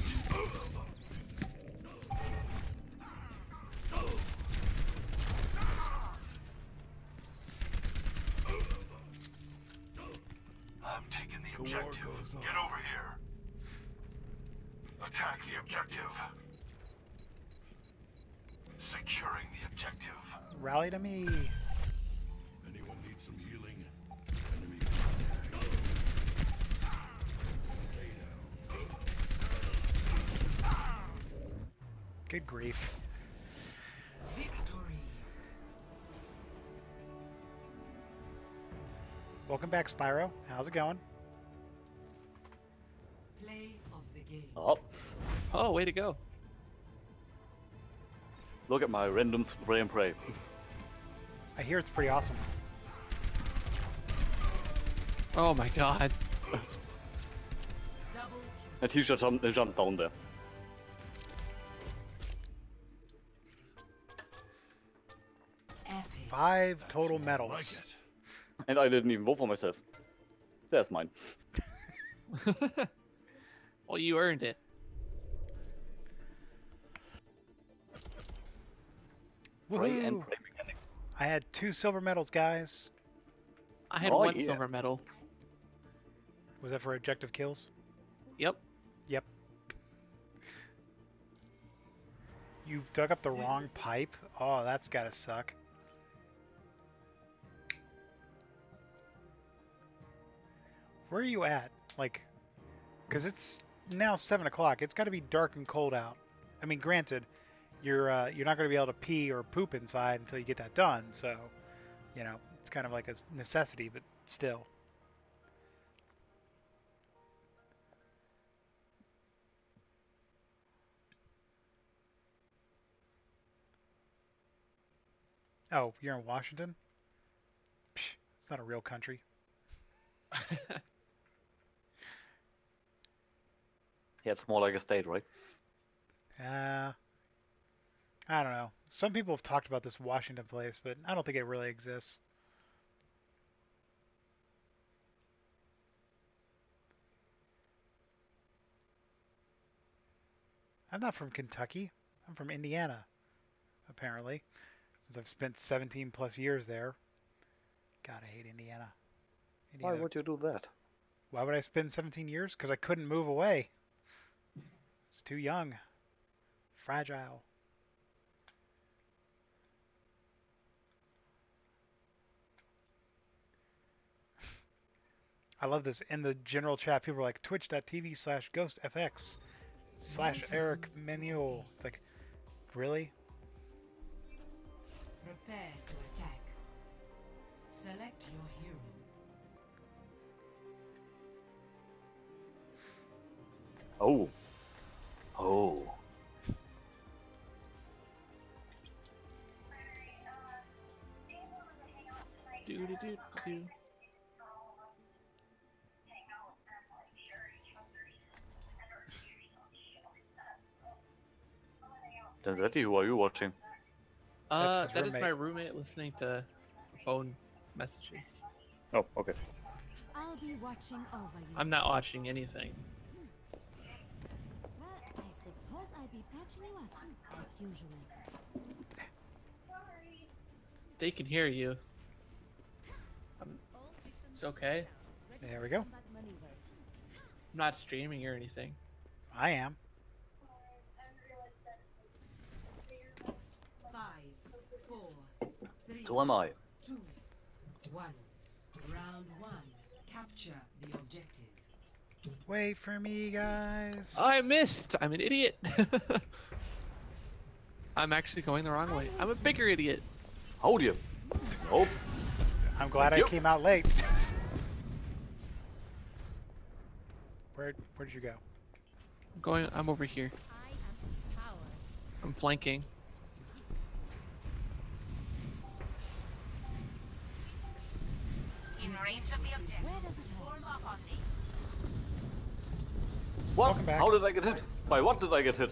I'm taking the objective. Get over here. Attack the objective. Securing the objective. Rally to me. Anyone need some healing? Enemy. Good grief. victory. Welcome back, Spyro. How's it going? Play of the game. Oh, Oh, way to go. look at my random spray and pray. I hear it's pretty awesome. Oh my god. Double A teacher jumped down there. epic. 5 total Like medals. it. And I didn't even vote for myself. There's mine. Well, you earned it. Spray and Woohoo! pray mechanic. I had 2 silver medals, guys. I had Oh, one yeah. silver medal. Was that for objective kills? Yep. Yep. You dug up the wrong pipe? Oh, that's gotta suck. Where are you at? Like, because it's now 7 o'clock. It's got to be dark and cold out. I mean, granted, you're not going to be able to pee or poop inside until you get that done. So, you know, it's kind of like a necessity, but still. Oh, you're in Washington? Psh, it's not a real country. Yeah, it's more like a state, right? I don't know. Some people have talked about this Washington place, but I don't think it really exists. I'm not from Kentucky. I'm from Indiana, apparently, since I've spent 17 plus years there. God, I hate Indiana. Why would you do that? Why would I spend 17 years? Because I couldn't move away. It's too young. Fragile. I love this. In the general chat, people are like, twitch.tv/ghostfx/Eric Manuel. It's like, really? Prepare to attack. Select your hero. Oh. Oh. Do do do do. Denzetti, who are you watching? That's his That is my roommate. roommate listening to phone messages. Oh, okay. I'll be watching over you. I'm not watching anything. Well, I suppose I'll be patching you up, as usual. They can hear you. It's okay. There we go. I'm not streaming or anything. I am. 5, 4, 3, So am I. 2, 1. Round 1. Capture the objective. Wait for me, guys. I missed! I'm an idiot! I'm actually going the wrong way. I'm a bigger idiot. Hold you. Oh. I'm glad I Yep. came out late. Where'd you go? I'm over here. I'm flanking. In range of the objective. Form up on me. What? Welcome back. How did I get hit? By what did I get hit?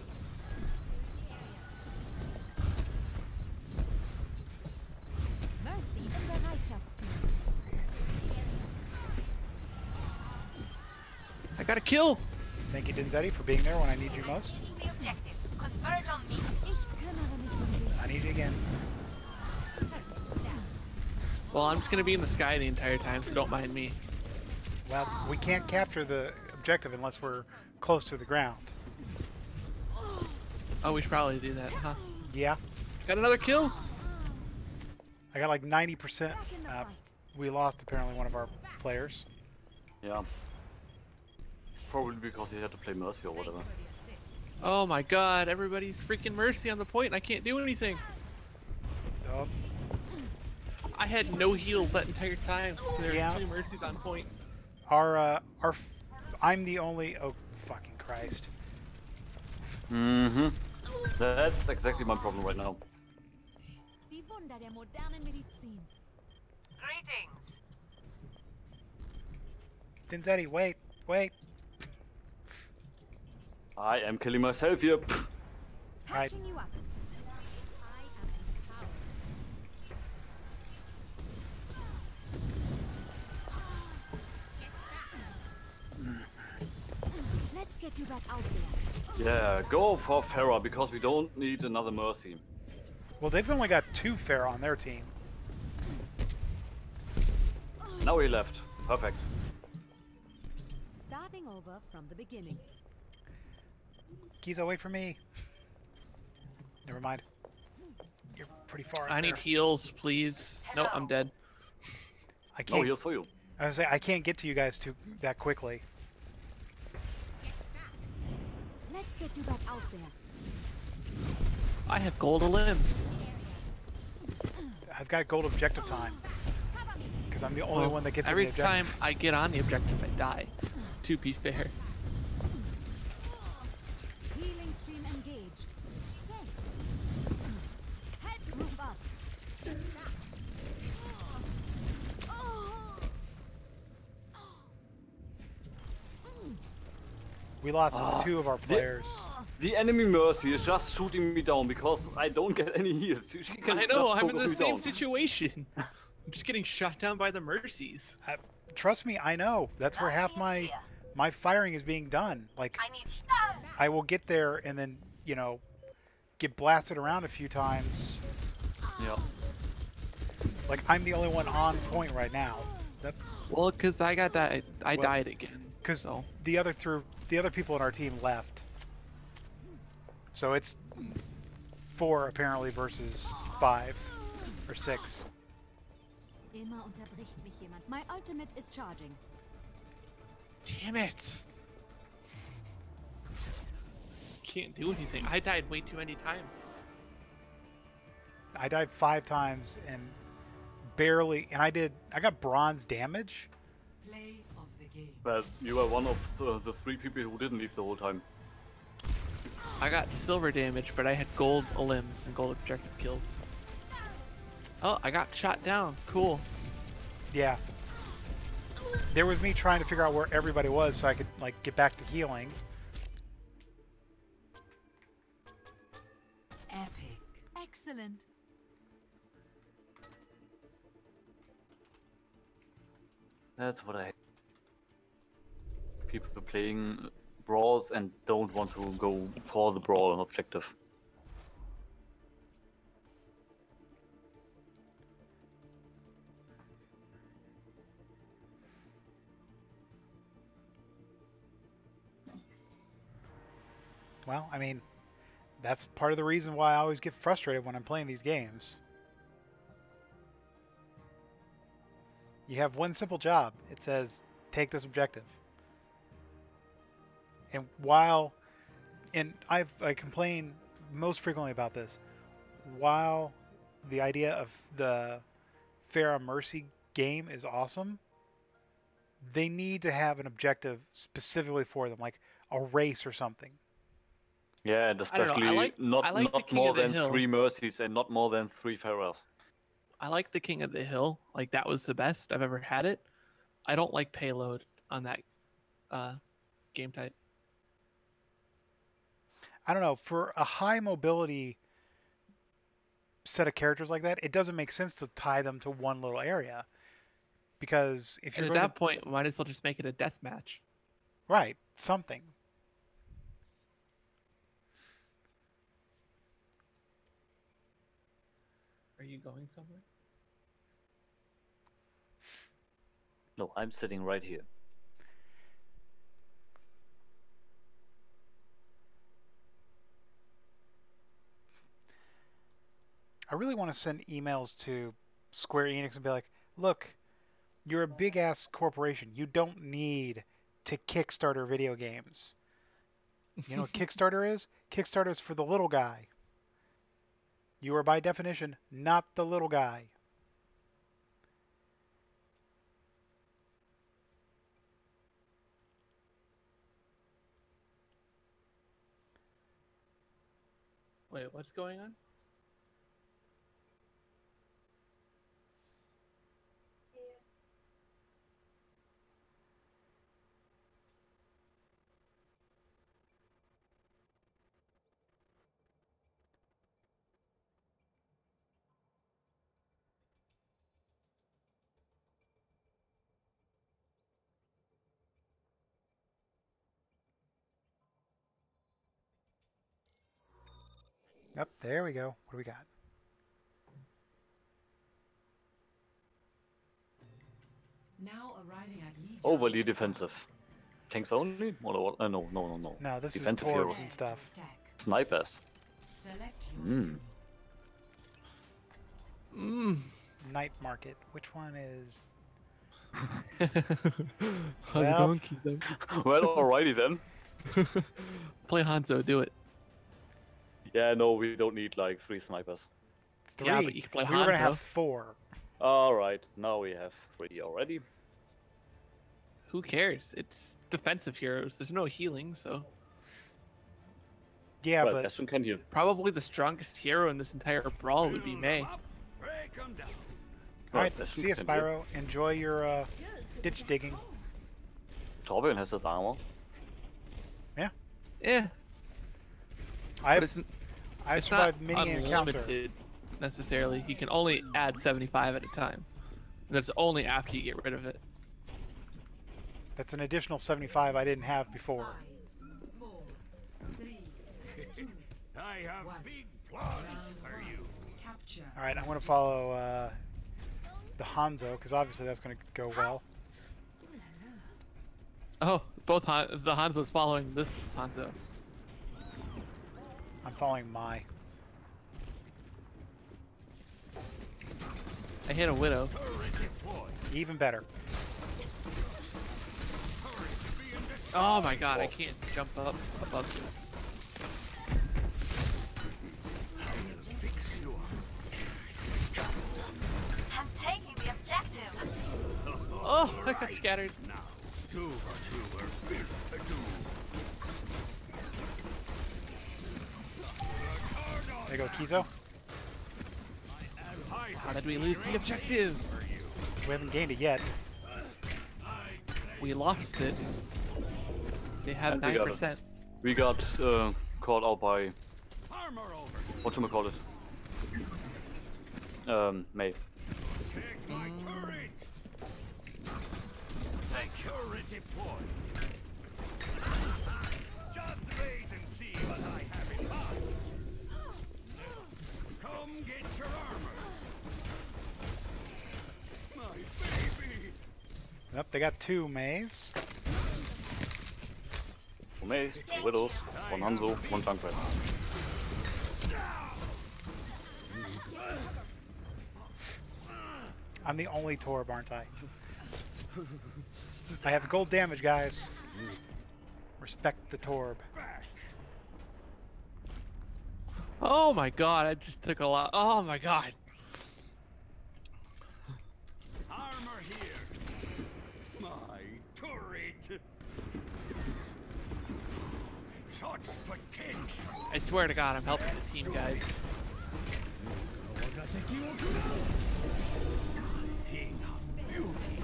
Mercy in Bereitschaftsdienst. I got a kill! Thank you, Denzetti, for being there when I need you most. The objective. Converge on me. Ich kümmere mich um dich. I need you again. Well, I'm just gonna be in the sky the entire time, so don't mind me. Well, we can't capture the objective unless we're close to the ground. Oh, we should probably do that, huh? Yeah, Got another kill? I got like 90%. Back in the fight. We lost apparently one of our players. Yeah. Probably because he had to play Mercy or whatever. Oh my god, everybody's freaking Mercy on the point and I can't do anything. Oh, I had no heals that entire time. There's Yeah. 2 Mercies on point. I'm the only. Oh, fucking Christ! Mm-hmm. That's exactly my problem right now. Die Wunder der modernen Medizin. Greetings. Denzetti, wait. I am killing myself here. Alright, Patching you up. I am empowered. Let's get you back out there. Yeah, go for Pharah because we don't need another Mercy. well they've only got 2 fair on their team. Now he left. Perfect. Starting over from the beginning. Giza, wait for me. Never mind. You're pretty far. I up need there. heals, please. No, I'm dead. I No can't. heals for you. I was saying I can't get to you guys that quickly. Let's get you back out there. I have gold limbs. I've got gold objective time because I'm the only Well, one that gets in every the objective. time I get on the objective, I die. To be fair. Healing stream engaged. Thanks. Help move up. We lost 2 of our players. The enemy Mercy is just shooting me down because I don't get any heals. She can I know, just I'm in focus the me same down. situation. I'm just getting shot down by the Mercies. Trust me, I know. That's where half my firing is being done. Like, I need. I will get there and then, get blasted around a few times. Yeah. Like, I'm the only one on point right now. Well, because I died again. Because So the other people in our team left. So it's 4 apparently versus 5 or 6. Immer unterbricht mich jemand. My ultimate is charging. damn it! Can't do anything. I died way too many times. I died 5 times and barely, and I got bronze damage. Play of the game. But you were one of the 3 people who didn't leave the whole time. I got silver damage, but I had gold limbs and gold objective kills. Oh, I got shot down. Cool. Yeah. There was me trying to figure out where everybody was so I could like get back to healing. Epic. Excellent. That's what I hate. People playing brawls and don't want to go for the brawl and objective. Well, I mean, that's part of the reason why I always get frustrated when I'm playing these games. You have one simple job. It says, take this objective. And I complain most frequently about this, while the idea of the Pharah Mercy game is awesome, they need to have an objective specifically for them, like a race or something. Yeah, and especially not more than 3 Mercies and not more than 3 Pharaohs. I like the King of the Hill. Like, that was the best I've ever had it. I don't like payload on that game type. I don't know, for a high mobility set of characters like that, it doesn't make sense to tie them to one little area. Because if you're at that point, might as well just make it a death match. Right, something. Are you going somewhere? No, I'm sitting right here. I really want to send emails to Square Enix and be like, look, you're a big ass corporation. You don't need to Kickstarter video games. You know what Kickstarter is? Kickstarter is for the little guy. You are by definition not the little guy. Wait, what's going on? Yep, there we go. What do we got? Now arriving at Legion. Overly defensive. Tanks only? Or what? No. No, this defensive is heroes. orbs and stuff. Snipers. Select Hmm. Night Market. Which one is... How's Well. it going, Keith? Well, alrighty then. Play Hanzo, do it. Yeah, no, we don't need like 3 snipers. 3. Yeah, but you can play we were going to Hanzo. have 4. Alright, now we have 3 already. Who cares? It's defensive heroes. There's no healing, so... Yeah, Well, but... Bastion can heal. Probably the strongest hero in this entire brawl would be Mei. Alright, Well, see you, Bastion can heal. Spyro. Enjoy your ditch digging. Torbjorn has his armor. Yeah, I've but it's not survived many encounter. unlimited, necessarily. He can only add 75 at a time. And that's only after you get rid of it. That's an additional 75 I didn't have before. 4, 3, 2, I have big plans for you. capture. Alright, I'm going to follow the Hanzo, because obviously that's going to go well. Oh, both the Hanzo's following this Hanzo. I'm following Mai. I hit a Widow. Even better. Oh my god, I can't jump up above this. Oh, I got scattered. Now, 2 for 2 are built to do. There you go, Kizo. How did we lose the objective? We haven't gained it yet. We lost it. They had And we got it. 9%. We got called out by whatchamacallit? May. Take my turret! Security point! Just wait and see what I have in mind! Come get your armor! My baby! Yep, they got 2 Mays. 2 Mays, 2 Widows, 1 Hanzo, 1 Junkrat. I'm the only Torb, aren't I? I have gold damage, guys. Respect the Torb. Oh my god, I just took a lot. Oh my god. Armor here! My turret! Such potential! I swear to god, I'm helping the team, guys. Enough beauty!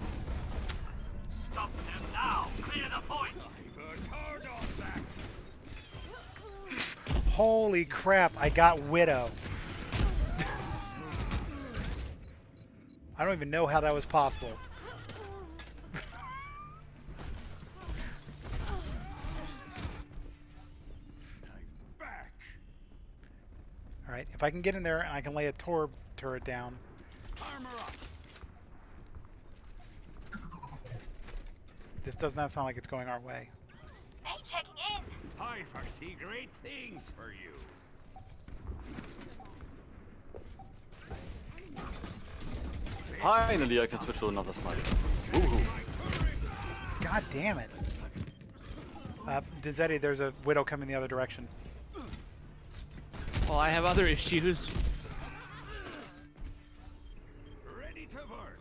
Stop them now! Clear the point! I've heard of that! Holy crap, I got Widow. I don't even know how that was possible. Alright, if I can get in there and I can lay a Torb turret down. Armor up! This does not sound like it's going our way. Hey, checking in. I foresee great things for you. Finally, I can switch to another sniper. Woohoo! God damn it. Dizzetti, there's a Widow coming the other direction. Well, I have other issues. Ready to work.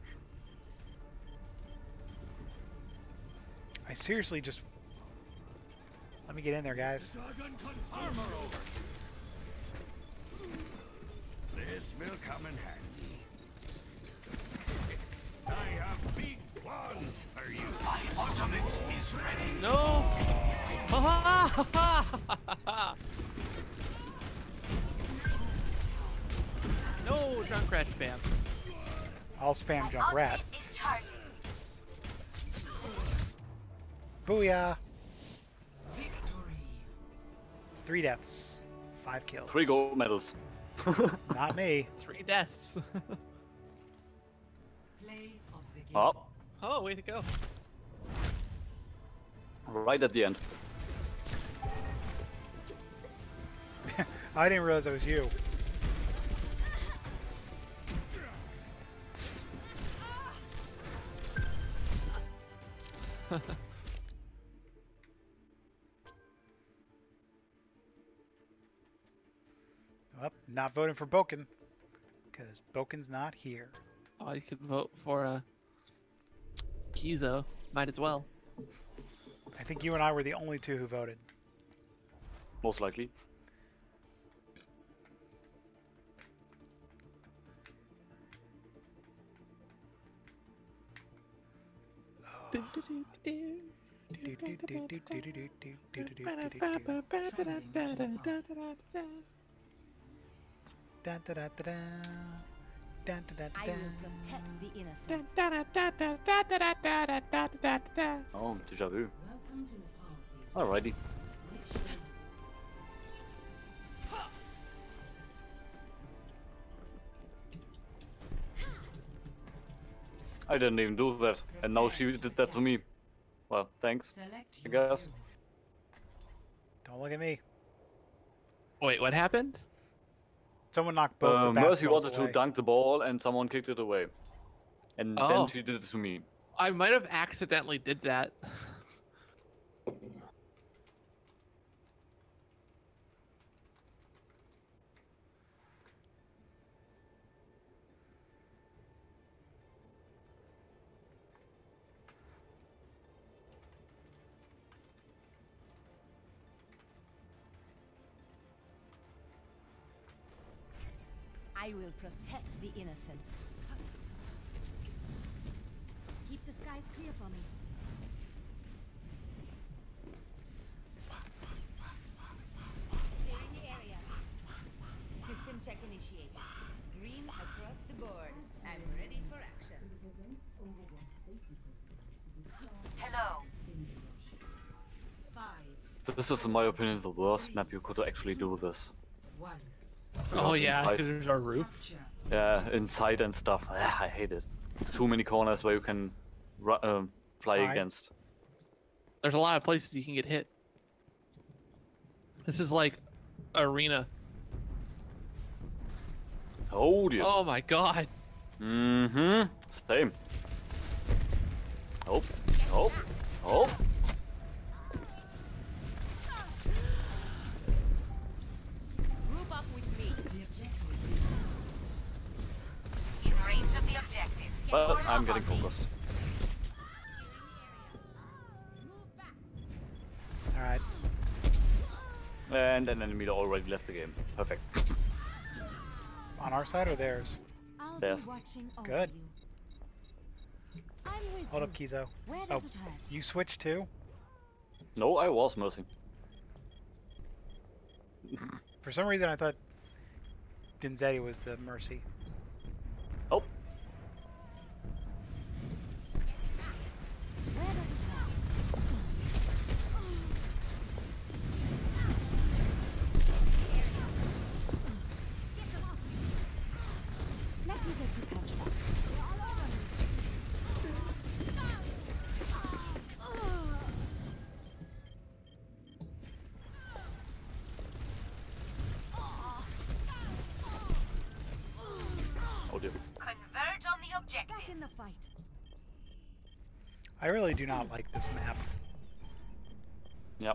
I seriously just... Let me get in there, guys. Armor over. This will come in handy. I have big plans for you. My ultimate is ready. No! Ha ha ha ha! No, Junkrat spam. I'll spam Junkrat. Is charging. Booyah! Victory. 3 deaths. 5 kills. 3 gold medals. Not me. 3 deaths. Play of the game. Oh, Oh, way to go. right at the end. I didn't realize it was you. Not voting for Boken, because Boken's not here. Oh, you could vote for Kizo. Might as well. I think you and I were the only 2 who voted. Most likely. I will protect the innocent. Oh, déjà vu. Welcome to Nepal. Alrighty. I didn't even do that, and now she did that to me. Well, thanks, Select I your guess. hero. Don't look at me. Wait, what happened? Someone knocked both the Mercy basketballs wanted away. to dunk the ball, and someone kicked it away. And Oh. then she did it to me. I might have accidentally did that. I will protect the innocent. Keep the skies clear for me. Clearing the area. System check initiated. Green across the board. I'm ready for action. Hello. This is, in my opinion, the worst map you could actually do this. Oh yeah, Inside. because there's our roof. Yeah, inside and stuff. I hate it. Too many corners where you can fly Hide. against. There's a lot of places you can get hit. This is like arena. Oh dear. Oh my god. Mm-hmm. Same. Oh. Oh. Oh. Group up with me. In range of the objective. But I'm getting focused. Alright. And an enemy already left the game. Perfect. On our side or theirs? I'll There. be watching over Good. you. I'm with Hold you. up, Kizo. Where Oh, does it hurt? you switched too? No, I was Mercy. For some reason I thought Denzetti was the Mercy. Oh. Where does it hurt? Let me get you patched up. They're all over me. Oh dear. Converge on the objective. Back in the fight. I really do not like this map. Yep.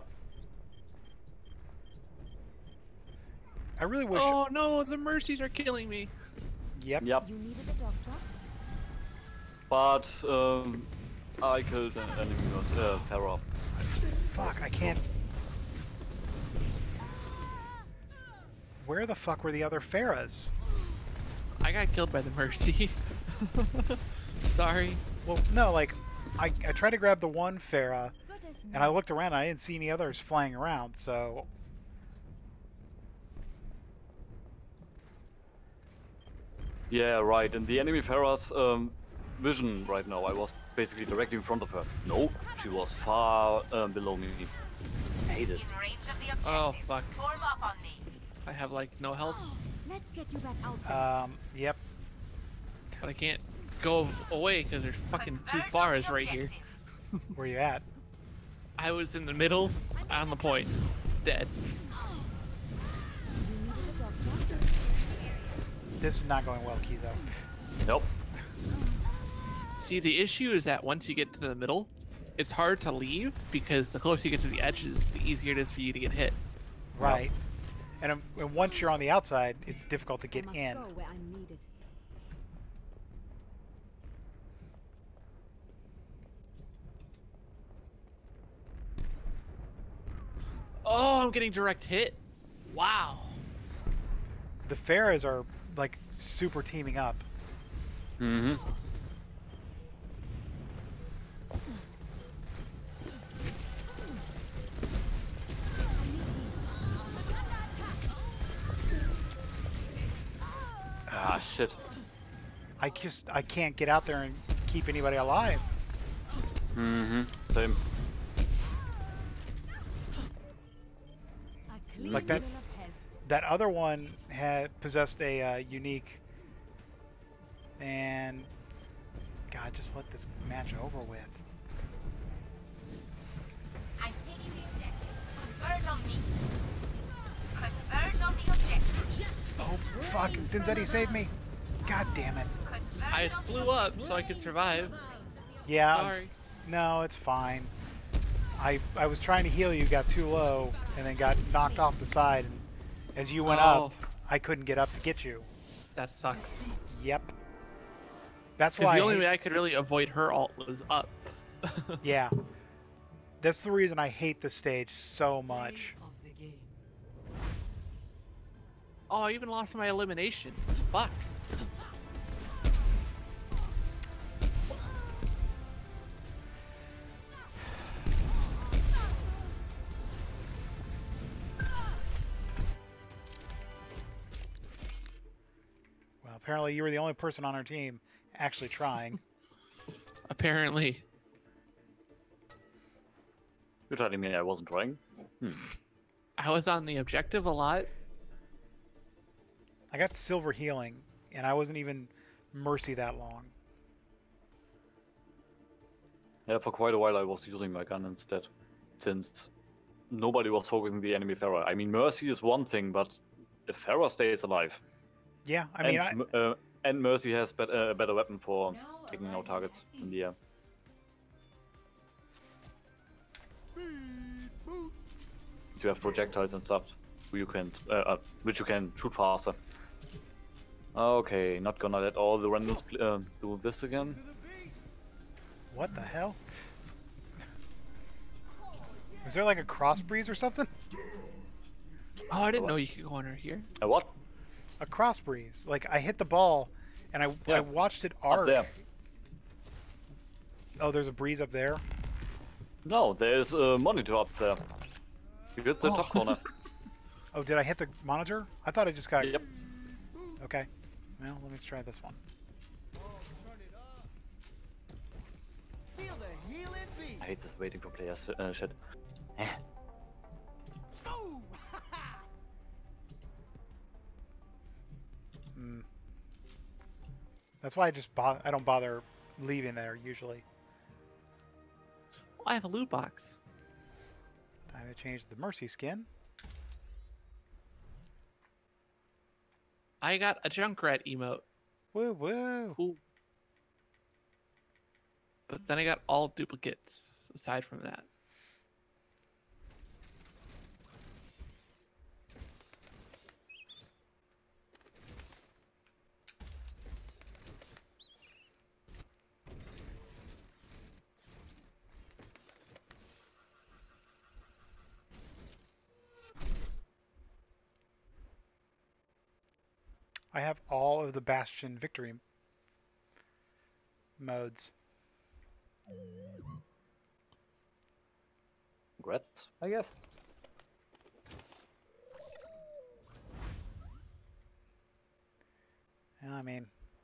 I really wish... Oh no, the mercies are killing me. Yep. Yep. You needed a doctor? But I killed an enemy with Terra. Fuck, I can't... Where the fuck were the other Pharahs? I got killed by the mercy. Sorry. Well, no, like, I tried to grab the one Pharah, Good as and I looked around and I didn't see any others flying around, so... Yeah, right. And the enemy Pharah's vision right now, I was basically directly in front of her. No, she was far below me. I hate it. In range of the objective. Oh fuck. Form up on me. I have like no health, Let's get you back out there. Yep. but I can't go away because there's fucking two Converge on Pharahs the right here. objective. Where you at? I was in the middle, on the point, dead. You needed a doctor? This is not going well, Kizo. Nope. See, the issue is that once you get to the middle, it's hard to leave because the closer you get to the edges, the easier it is for you to get hit. Right. And once you're on the outside, it's difficult to I get must in. go where I'm needed. Oh, I'm getting direct hit. Wow. The Pharahs are, like, super teaming up. Mm-hmm. Ah, shit. I can't get out there and keep anybody alive. Mm-hmm. Same. A clean Like that- bill of health. That other one had possessed a unique, and God, just let this match over with. I'm taking the objective. Converge on me. Converge on the objective. Oh fuck! Denzetti saved me. God damn it. Converge I on the flew up so I could survive. Yeah. Sorry. No, it's fine. I was trying to heal you, got too low, and then got knocked off the side. And as you went up, I couldn't get up to get you. That sucks. Yep. That's Because why. the I only hate- way I could really avoid her ult was up. Yeah. That's the reason I hate this stage so much. Of the game. Oh, I even lost my eliminations. Fuck. Well, apparently you were the only person on our team actually trying. Apparently. You're telling me I wasn't trying? I was on the objective a lot. I got silver healing, and I wasn't even Mercy that long. Yeah, for quite a while I was using my gun instead, since nobody was focusing the enemy Pharah. I mean, Mercy is one thing, but if Pharah stays alive, Yeah, I mean, and Mercy has a better weapon for taking out targets in the air. So you have projectiles and stuff, which you can shoot faster. Okay, not gonna let all the randoms do this again. what the hell? Is there like a cross breeze or something? Oh, I didn't know you could go under here. A what? A cross breeze. Like I hit the ball, and I watched it arc. Up there. Oh, there's a breeze up there. No, there's a monitor up there. You hit the top corner. Oh, did I hit the monitor? I thought I just got. Yep. Okay. Well, let me try this one. Feel the healing beat. I hate this waiting for players shit. Boom! That's why I don't bother leaving there usually. Well, I have a loot box. Time to change the Mercy skin. I got a Junkrat emote. Woo woo. Cool. But then I got all duplicates aside from that. I have all of the Bastion victory modes. Congrats, I guess. I mean,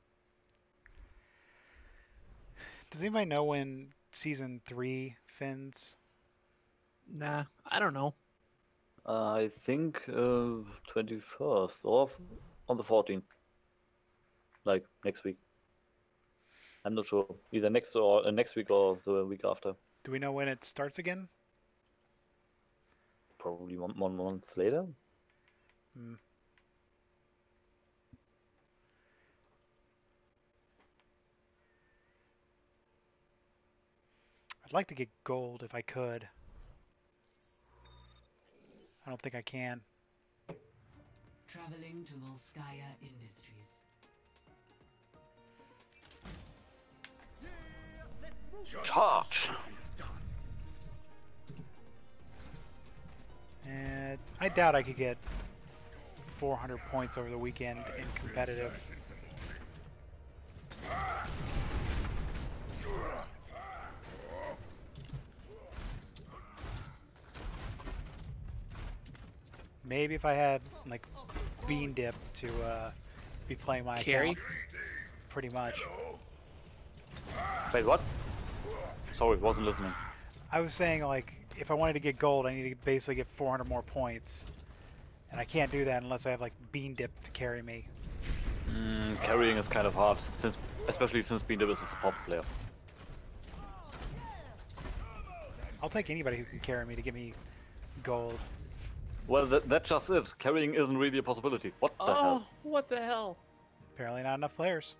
does anybody know when season 3 fins? Nah, I don't know. I think 21st or on the 14th. Like next week. I'm not sure. Either next week or the week after. Do we know when it starts again? Probably one month later. Hmm. I'd like to get gold if I could. I don't think I can. Traveling to Volskaya Industries. Charge! And I doubt I could get 400 points over the weekend in competitive. Maybe if I had like Bean Dip to be playing my Carry? account, pretty much. Wait, what? Sorry, wasn't listening. I was saying like if I wanted to get gold, I need to basically get 400 more points, and I can't do that unless I have like Bean Dip to carry me. Carrying is kind of hard, especially since Bean Dip is a support player. I'll take anybody who can carry me to give me gold. Well, that's just it. Carrying isn't really a possibility. What the hell? What the hell? Apparently not enough players.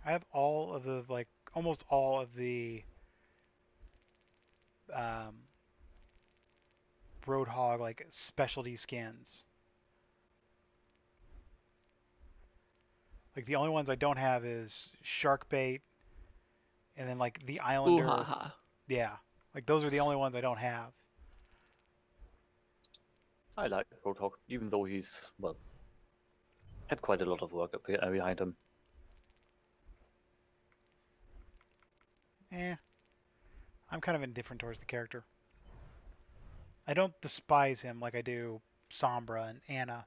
I have all of the, like, almost all of the Roadhog, like, specialty skins. Like, the only ones I don't have is Sharkbait, and then, like, the Islander. Ooh, ha, ha. Yeah. Like, those are the only ones I don't have. I like Roadhog, even though he's, well, had quite a lot of work behind him. I'm kind of indifferent towards the character. I don't despise him like I do Sombra and Anna.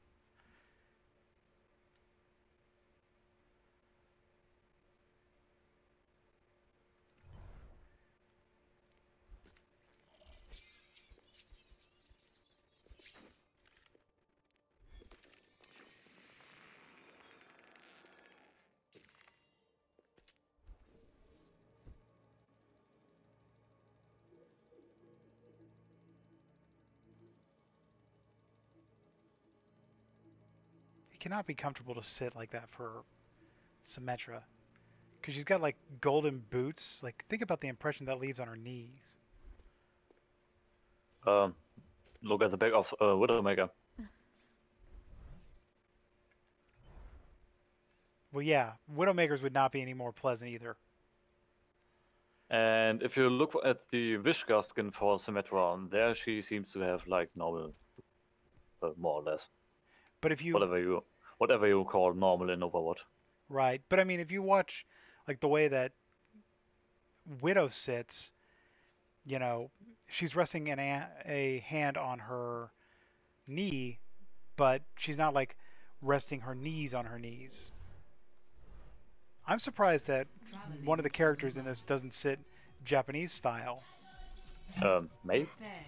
Cannot be comfortable to sit like that for Symmetra, because she's got like golden boots. Like, think about the impression that leaves on her knees. Look at the back of Widowmaker. Well, yeah, Widowmakers would not be any more pleasant either. And if you look at the Vishka skin for Symmetra, there she seems to have like normal, more or less. But if you whatever you call normal in Overwatch. Right, but I mean, if you watch like the way that Widow sits, you know, she's resting a hand on her knee, but she's not like resting her knees on her knees. I'm surprised that one of the characters in this doesn't sit Japanese style. Maybe.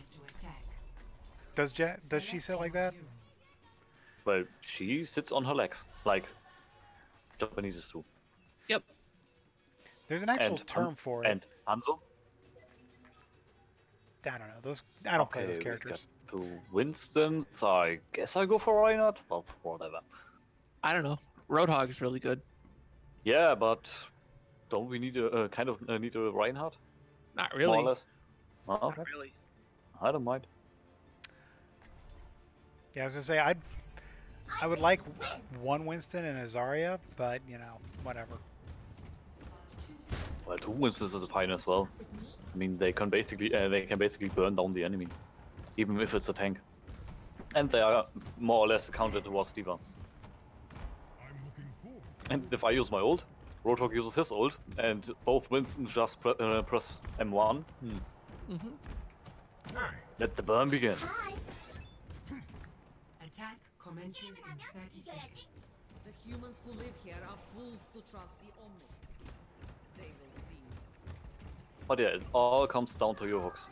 Does she sit like that? Well, she sits on her legs, like Japanese do. Yep. There's an actual term for it. And Hanzo? I don't know. I don't play those characters. To Winston, so I guess I go for Reinhardt. Well, whatever. I don't know. Roadhog is really good. Yeah, but don't we need a need a Reinhardt? Not really. More or less. Oh, okay. Not really. I don't mind. Yeah, I was gonna say I would like one Winston and a Zarya, but you know, whatever. Well, two Winstons is fine as well. I mean, they can basically burn down the enemy, even if it's a tank, and they are more or less counted towards D.Va. And if I use my ult, Roadhog uses his ult, and both Winstons just press M1. Let the burn begin. Attack commences in 30 seconds. The humans who live here are fools to trust the Omnic. They will see. But yeah, it all comes down to your hooks.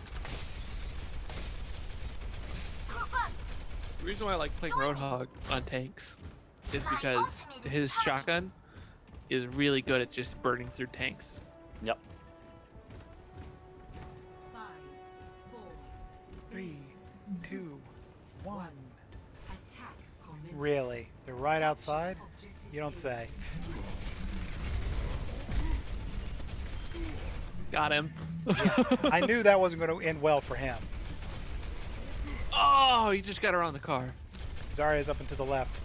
The reason why I like playing Roadhog on tanks is because his shotgun is really good at just burning through tanks. Yep. 5, 4, 3, 2, 1. attack commences. Really? They're right outside? You don't say. Got him. Yeah, I knew that wasn't going to end well for him. Oh, he just got around the car. Zarya's up and to the left.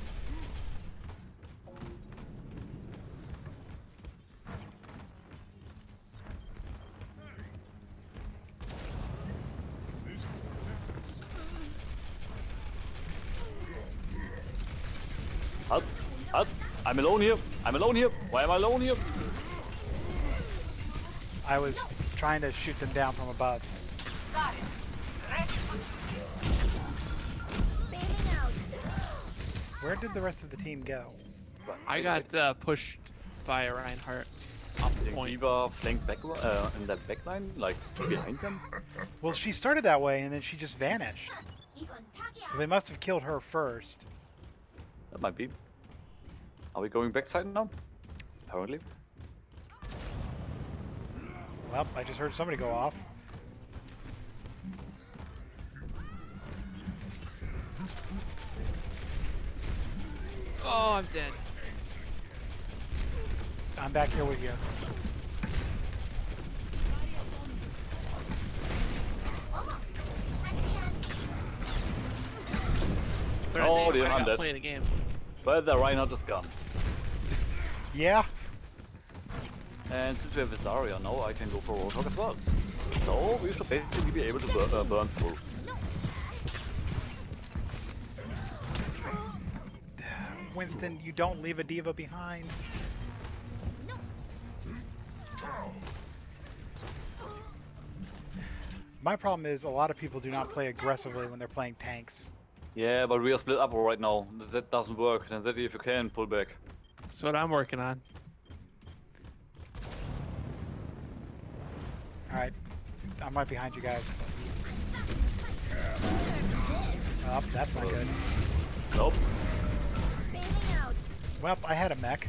Halt! I'm alone here! I'm alone here! Why am I alone here? I was trying to shoot them down from above. Where did the rest of the team go? I got pushed by a Reinhardt off the point. D.Va flanked back in that backline, like behind them. Well, she started that way and then she just vanished. So they must have killed her first. That might be. Are we going backside now? Apparently. Well, I just heard somebody go off. Oh, I'm dead. I'm back here with you. Oh, dear, I'm dead. Play the game. But the Reinhardt is gone. Yeah. And since we have Visaria now, I can go for Roadhog as well. So we should basically be able to burn through. Winston, you don't leave a diva behind. My problem is a lot of people do not play aggressively when they're playing tanks. Yeah, but we are split up right now. That doesn't work. And that if you can pull back. That's what I'm working on. Alright, I'm right behind you guys. Oh, that's not good. Nope. Well, I had a mech.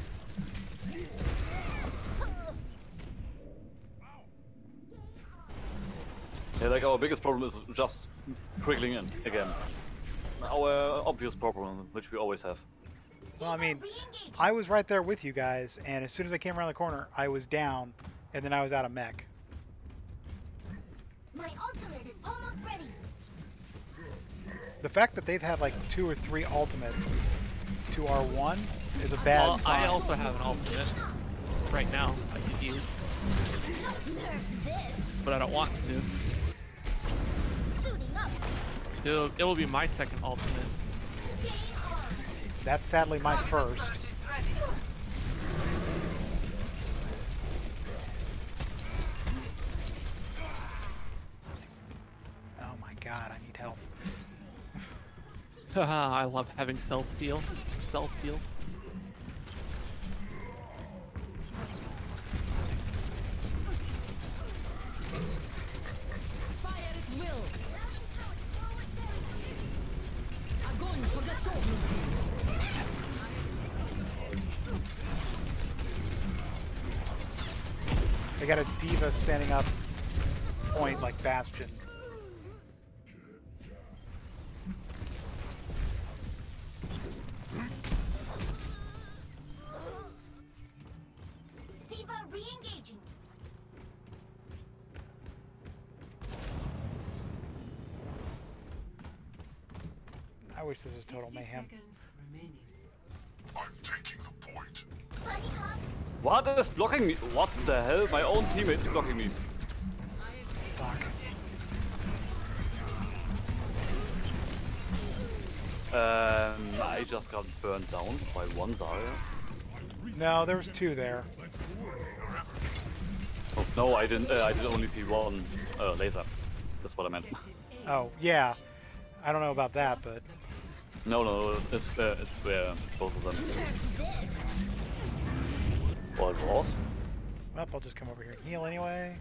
Yeah, like our biggest problem is just trickling in again. Our obvious problem, which we always have. Well, I mean, I was right there with you guys, and as soon as I came around the corner, I was down, and then I was out of mech. My ultimate is almost ready. The fact that they've had like 2 or 3 ultimates to our 1 is a bad sign. I also have an ultimate right now I could use, but I don't want to. So it will be my second ultimate. That's sadly my first. Oh my god, I need health. I love having self-heal. Self-heal. They got a diva standing up point like Bastion. Diva re-engaging. I wish this was total mayhem. I'm taking the point. What is blocking me? What the hell? My own teammate is blocking me. Fuck. I just got burned down by one Zarya. No, there was 2 there. Oh, no, I didn't. I did only see one laser. That's what I meant. Oh, yeah. I don't know about that, but... No, it's both of them. Well, it was. Well, I'll just come over here and heal anyway.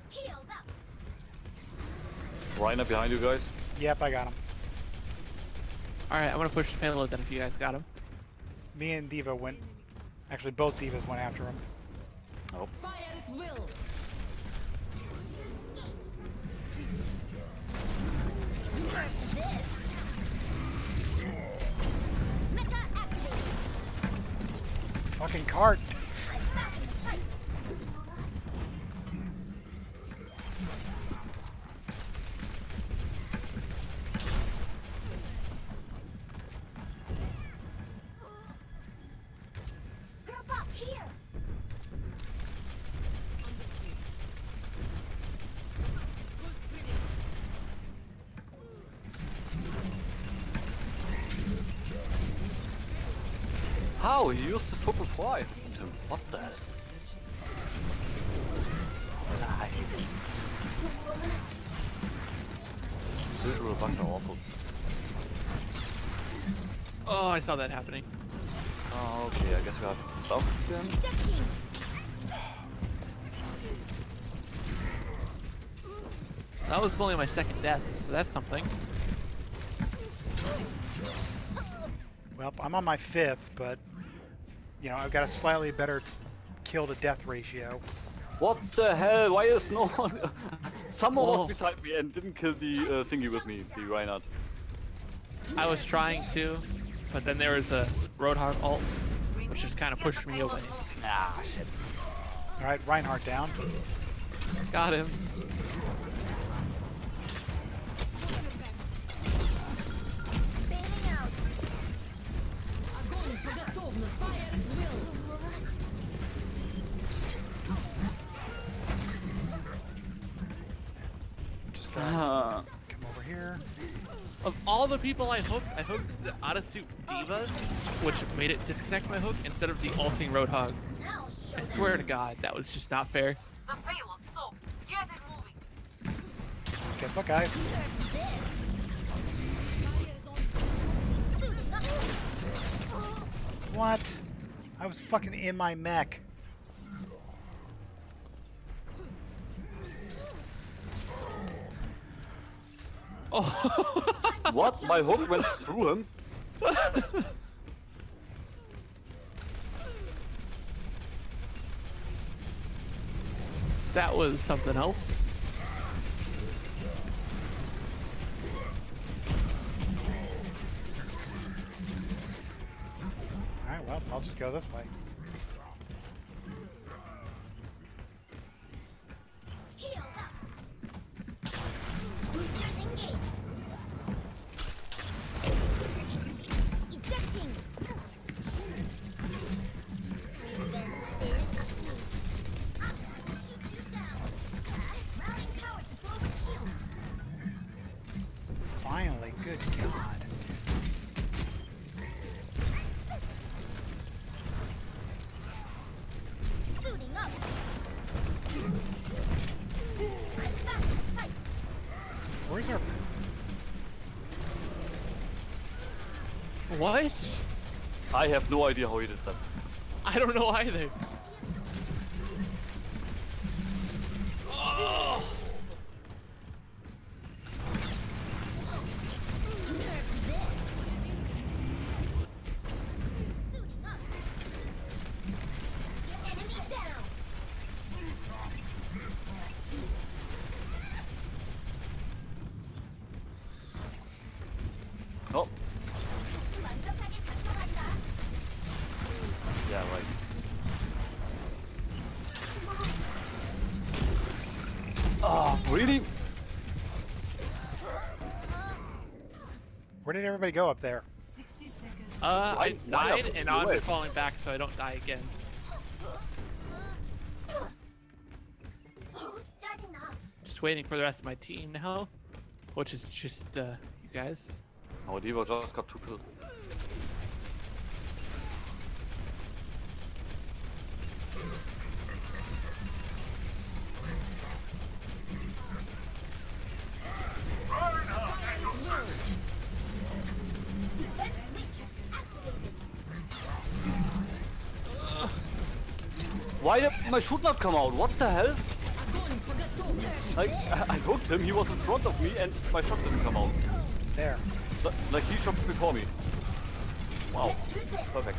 Rhino behind you guys. Yep, I got him. Alright, I'm gonna push the payload then if you guys got him. Me and Diva went... Actually, both Divas went after him. Oh. Fire at will. Fucking cart! How? He used his hook before I hit him. What the hell? Literal bunch of awful. Oh, I saw that happening. Oh, okay, I guess we have stuff again. That was only my second death, so that's something. Well, I'm on my 5th, but... You know, I've got a slightly better kill to death ratio. What the hell? Why is no one... Someone was beside me and didn't kill the thingy with me, the Reinhardt. I was trying to, but then there was a Roadhog ult which just kind of pushed me away. Ah, shit. All right, Reinhardt down. Got him. Just Ah. come over here. Of all the people I hooked the Out-of-Suit Diva, which made it disconnect my hook instead of the ulting Roadhog. I swear to God, that was just not fair. The payload stopped. Get it moving. Guess what, guys? What? I was fucking in my mech. Oh. What? My hook went through him? That was something else. Alright, well, I'll just go this way. Finally, good God. Suiting up. Where's our... What? I have no idea how he did that. I don't know either. Oh. Oh. Yeah, right. Oh, really? Where did everybody go up there? 60 seconds. I Why died, and now I've wait. been falling back so I don't die again. Just waiting for the rest of my team now, which is just you guys. Oh, Diva just got 2 kills. Why did my shoot not come out? What the hell? Like, I hooked him, he was in front of me, and my shot didn't come out. There. Like, he shot before me. Wow. Perfect.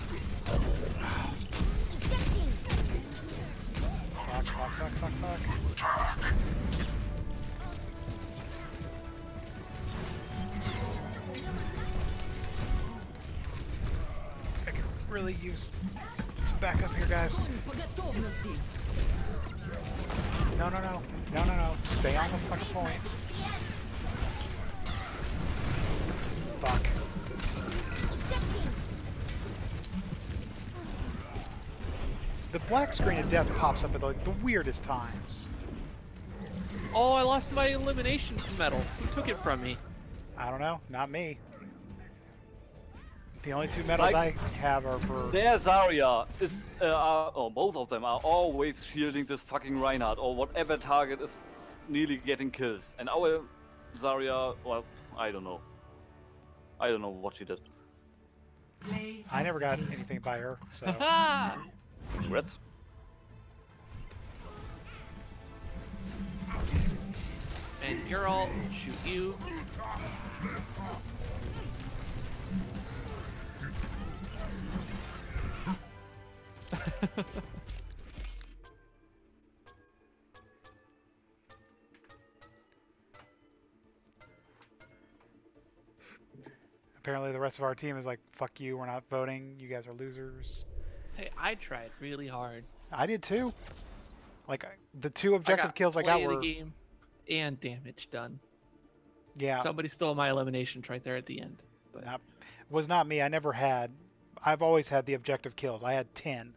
Fuck. I could really use some backup here, guys. No. Stay on the fucking point. Fuck. The black screen of death pops up at like the weirdest times. Oh, I lost my elimination medal. Who took it from me? I don't know, not me. The only 2 medals I have are for... Their Zarya is, or both of them are always shielding this fucking Reinhardt or whatever target is nearly getting killed. And our Zarya, well, I don't know. I don't know what she did. I never got anything by her, so... Congrats. And you're all shoot you. Apparently the rest of our team is like, fuck you, we're not voting, you guys are losers. Hey, I tried really hard. I did too. Like the 2 objective kills I got play of were the game and damage done. yeah. Somebody stole my eliminations right there at the end. But Was not me. I never had. I've always had the objective kills. I had 10.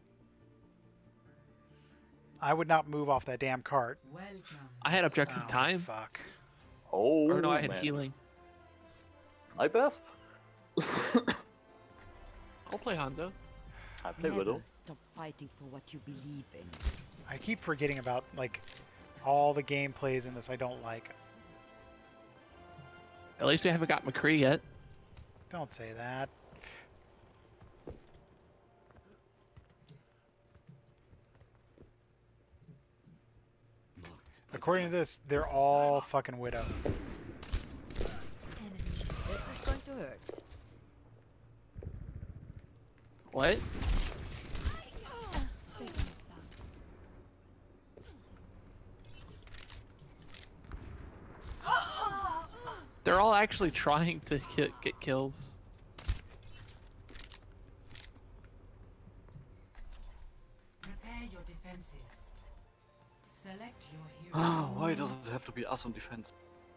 I would not move off that damn cart. Welcome. I had objective Oh, time. Fuck. Oh, Or no, I had man. healing. I pass. I'll play Hanzo. I play Never Widow. stop fighting for what you believe in. I keep forgetting about like all the gameplays in this I don't like. At least we haven't got McCree yet. Don't say that. According to this, they're all fucking Widow. This is going to hurt. What? They're all actually trying to get kills. Prepare your defenses. Select your hero. Why does it have to be us on defense?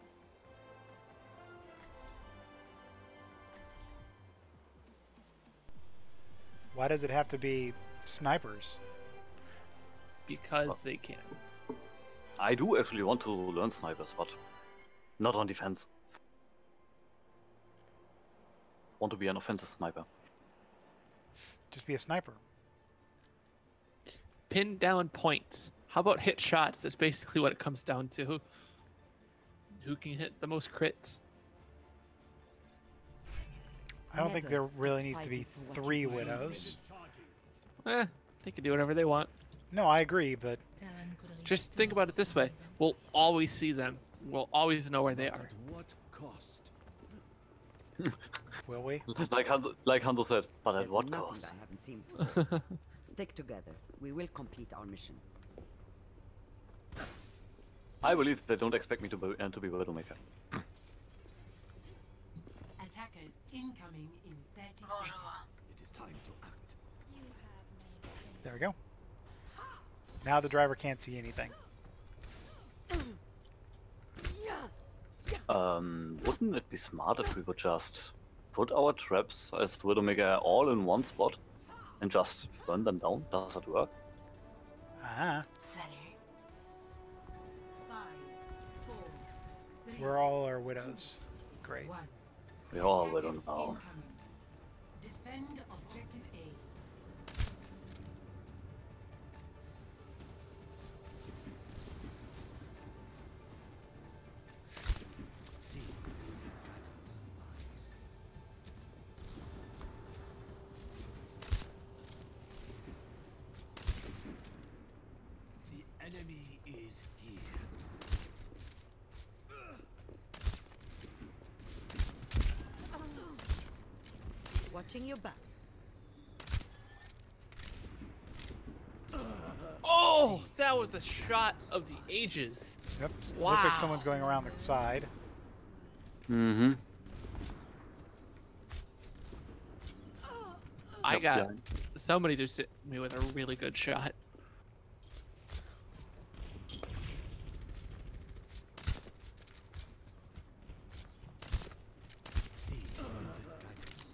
Why does it have to be snipers? Because they can. I do actually want to learn snipers, but not on defense. Want to be an offensive sniper. Just be a sniper. Pin down points. How about hit shots? That's basically what it comes down to. Who can hit the most crits? I don't think Never there stop really needs to be fighting for what 3 you believe in. Widows. They can do whatever they want. No, I agree, but Just think about it this way. We'll always see them. We'll always know where they are. At what cost? will we? like Hando said, but at There's what nothing cost? I haven't seen before. Stick together. We will complete our mission. I believe they don't expect me to be Widowmaker. Attackers incoming in 30 seconds. It is time to act. There we go. Now the driver can't see anything. Wouldn't it be smart if we would just put our traps as Widowmaker all in one spot and just burn them down? Does that work? Ah, 5, 4, 3, we're all our widows. Great. 1. We are Attackers Widow now. incoming. Defend objective A. See the dragon's eyes. The enemy is here. Watching your back. Oh, that was the shot of the ages. Yep. Looks like Wow. someone's going around the side. Mm-hmm. I got somebody just hit me with a really good shot. See the dragon's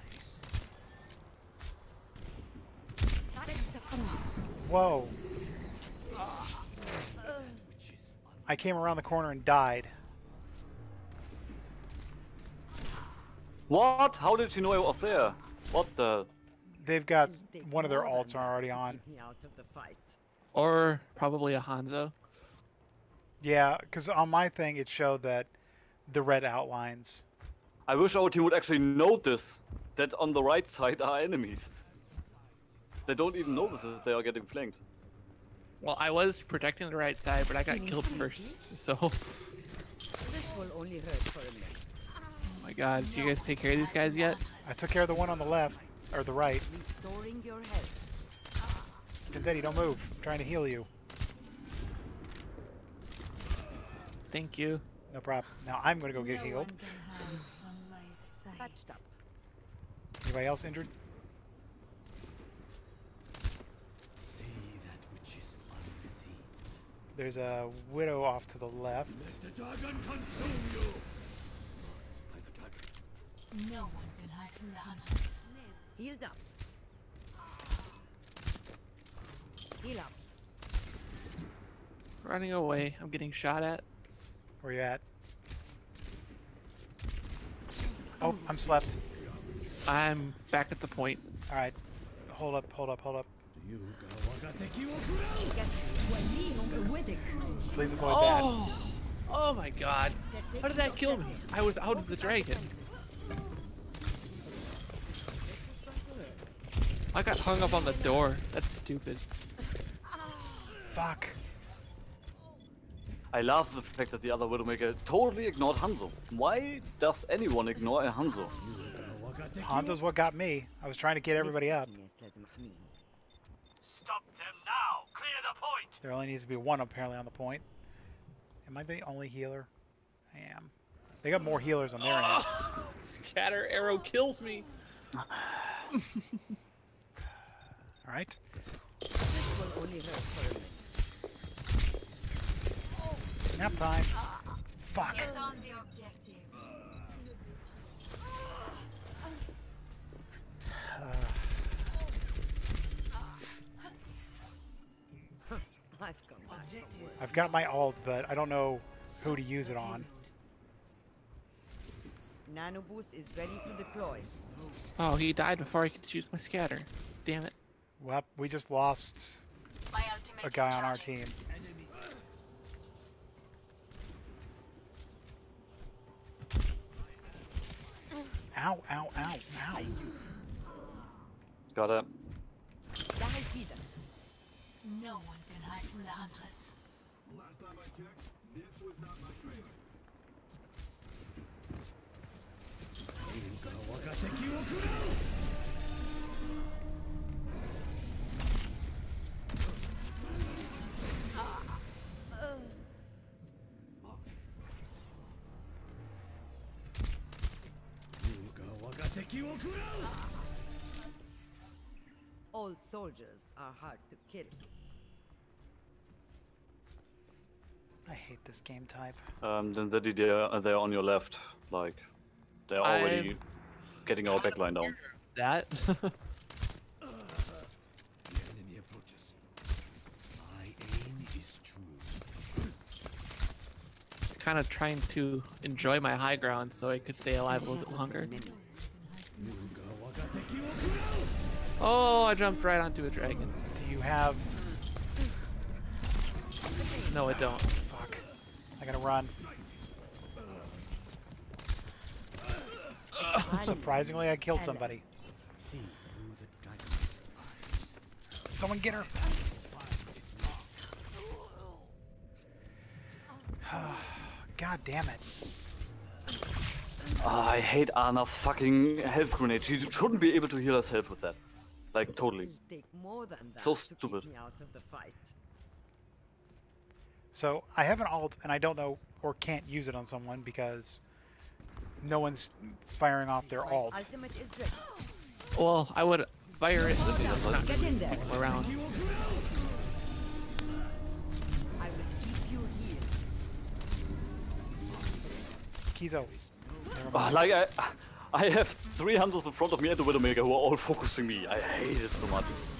eyes. Whoa. Which is I came around the corner and died. What? How did you know I was there? What the? They've got Take one of their more than alts are already that to on. keep me out of the fight. Or probably a Hanzo. Yeah, because on my thing it showed that the red outlines. I wish our team would actually notice that on the right side are enemies. They don't even notice that they are getting flanked. Well, I was protecting the right side, but I got killed first, so... Oh This will only hurt for a minute. my god, did you guys take care of these guys yet? I took care of the one on the left, or the right. Restoring your health. Denzetti, don't move. I'm trying to heal you. Thank you. No problem. Now I'm gonna go get healed. Patched up. Anybody else injured? There's a widow off to the left. The dragon consume you. No one can hide from the hunters. Healed up. Heal up. Running away. I'm getting shot at. Where you at? Oh, I'm slept. I'm back at the point. All right, hold up. Please avoid that. Oh my god. How did that kill me? I was out of the dragon. I got hung up on the door. That's stupid. Fuck. I love the fact that the other Widowmaker totally ignored Hanzo. Why does anyone ignore a Hanzo? Hanzo's what got me. I was trying to get everybody up. Stop them now. Clear the point. There only needs to be one apparently on the point. Am I the only healer? I am. They got more healers on their end. Scatter arrow kills me. Alright. This will only hurt for a minute. Nap time. Fuck. Get on the objective. I've got my ult, but I don't know who to use it on. Nano boost is ready to deploy. Oh, he died before I could choose my scatter. Damn it. Well, we just lost a guy on our team. Ow, ow, ow, ow. Got it. No one can hide from the hunters. Last time I checked, this was not my trailer. Old soldiers are hard to kill. I hate this game type. Then they're on your left. Like, they're already getting our backline down. That? The enemy approaches. My aim is true. Kind of trying to enjoy my high ground so I could stay alive a little bit longer. Oh, I jumped right onto a dragon. Do you have... No, I don't. Fuck. I gotta run. Surprisingly, I killed somebody. Someone get her! God damn it. I hate Anna's fucking health grenade. She shouldn't be able to heal herself with that. Like, totally. Take more than that So to keep stupid. me out of the fight. So, I have an ult, and I don't know or can't use it on someone because no one's firing off their ult. Ultimate is ready. Well, I would fire it. Not Get in there. around. I will keep you here. Kizo. Like, I have 3 hunters in front of me and the Widowmaker who are all focusing me. I hate it so much.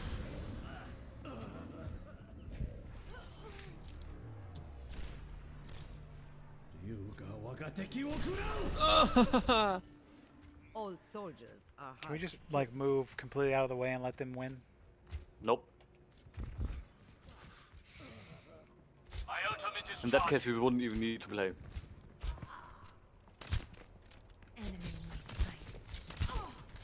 Old soldiers are hard Can we just, to kill. like, move completely out of the way and let them win? Nope. My ultimate is In that case, we wouldn't even need to play. Enemy in my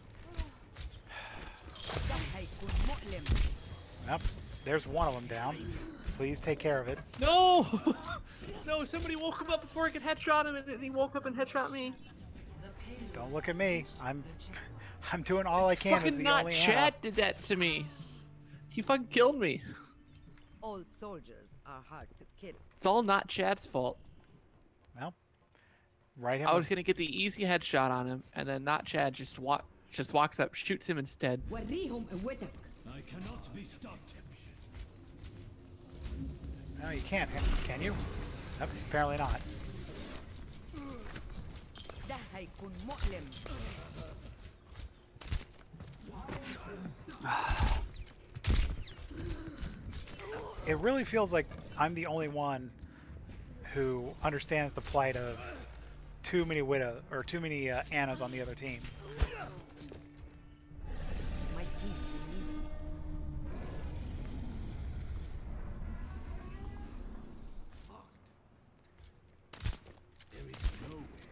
sights. Yep. There's one of them down. Please take care of it. No! No, somebody woke him up before I could headshot him and he woke up and headshot me. Don't look at me. I'm doing all I can as Fucking the not only Chad did that to me. He fucking killed me. Old soldiers are hard to kill. It's all not Chad's fault. Well, right. I was gonna get the easy headshot on him, and then not Chad just walks up, shoots him instead. I cannot be stopped. No, you can't. Can you? Nope, apparently not. ده هيكون مؤلم. It really feels like I'm the only one who understands the plight of too many Widow or too many Annas on the other team. My team still needs me. There is nowhere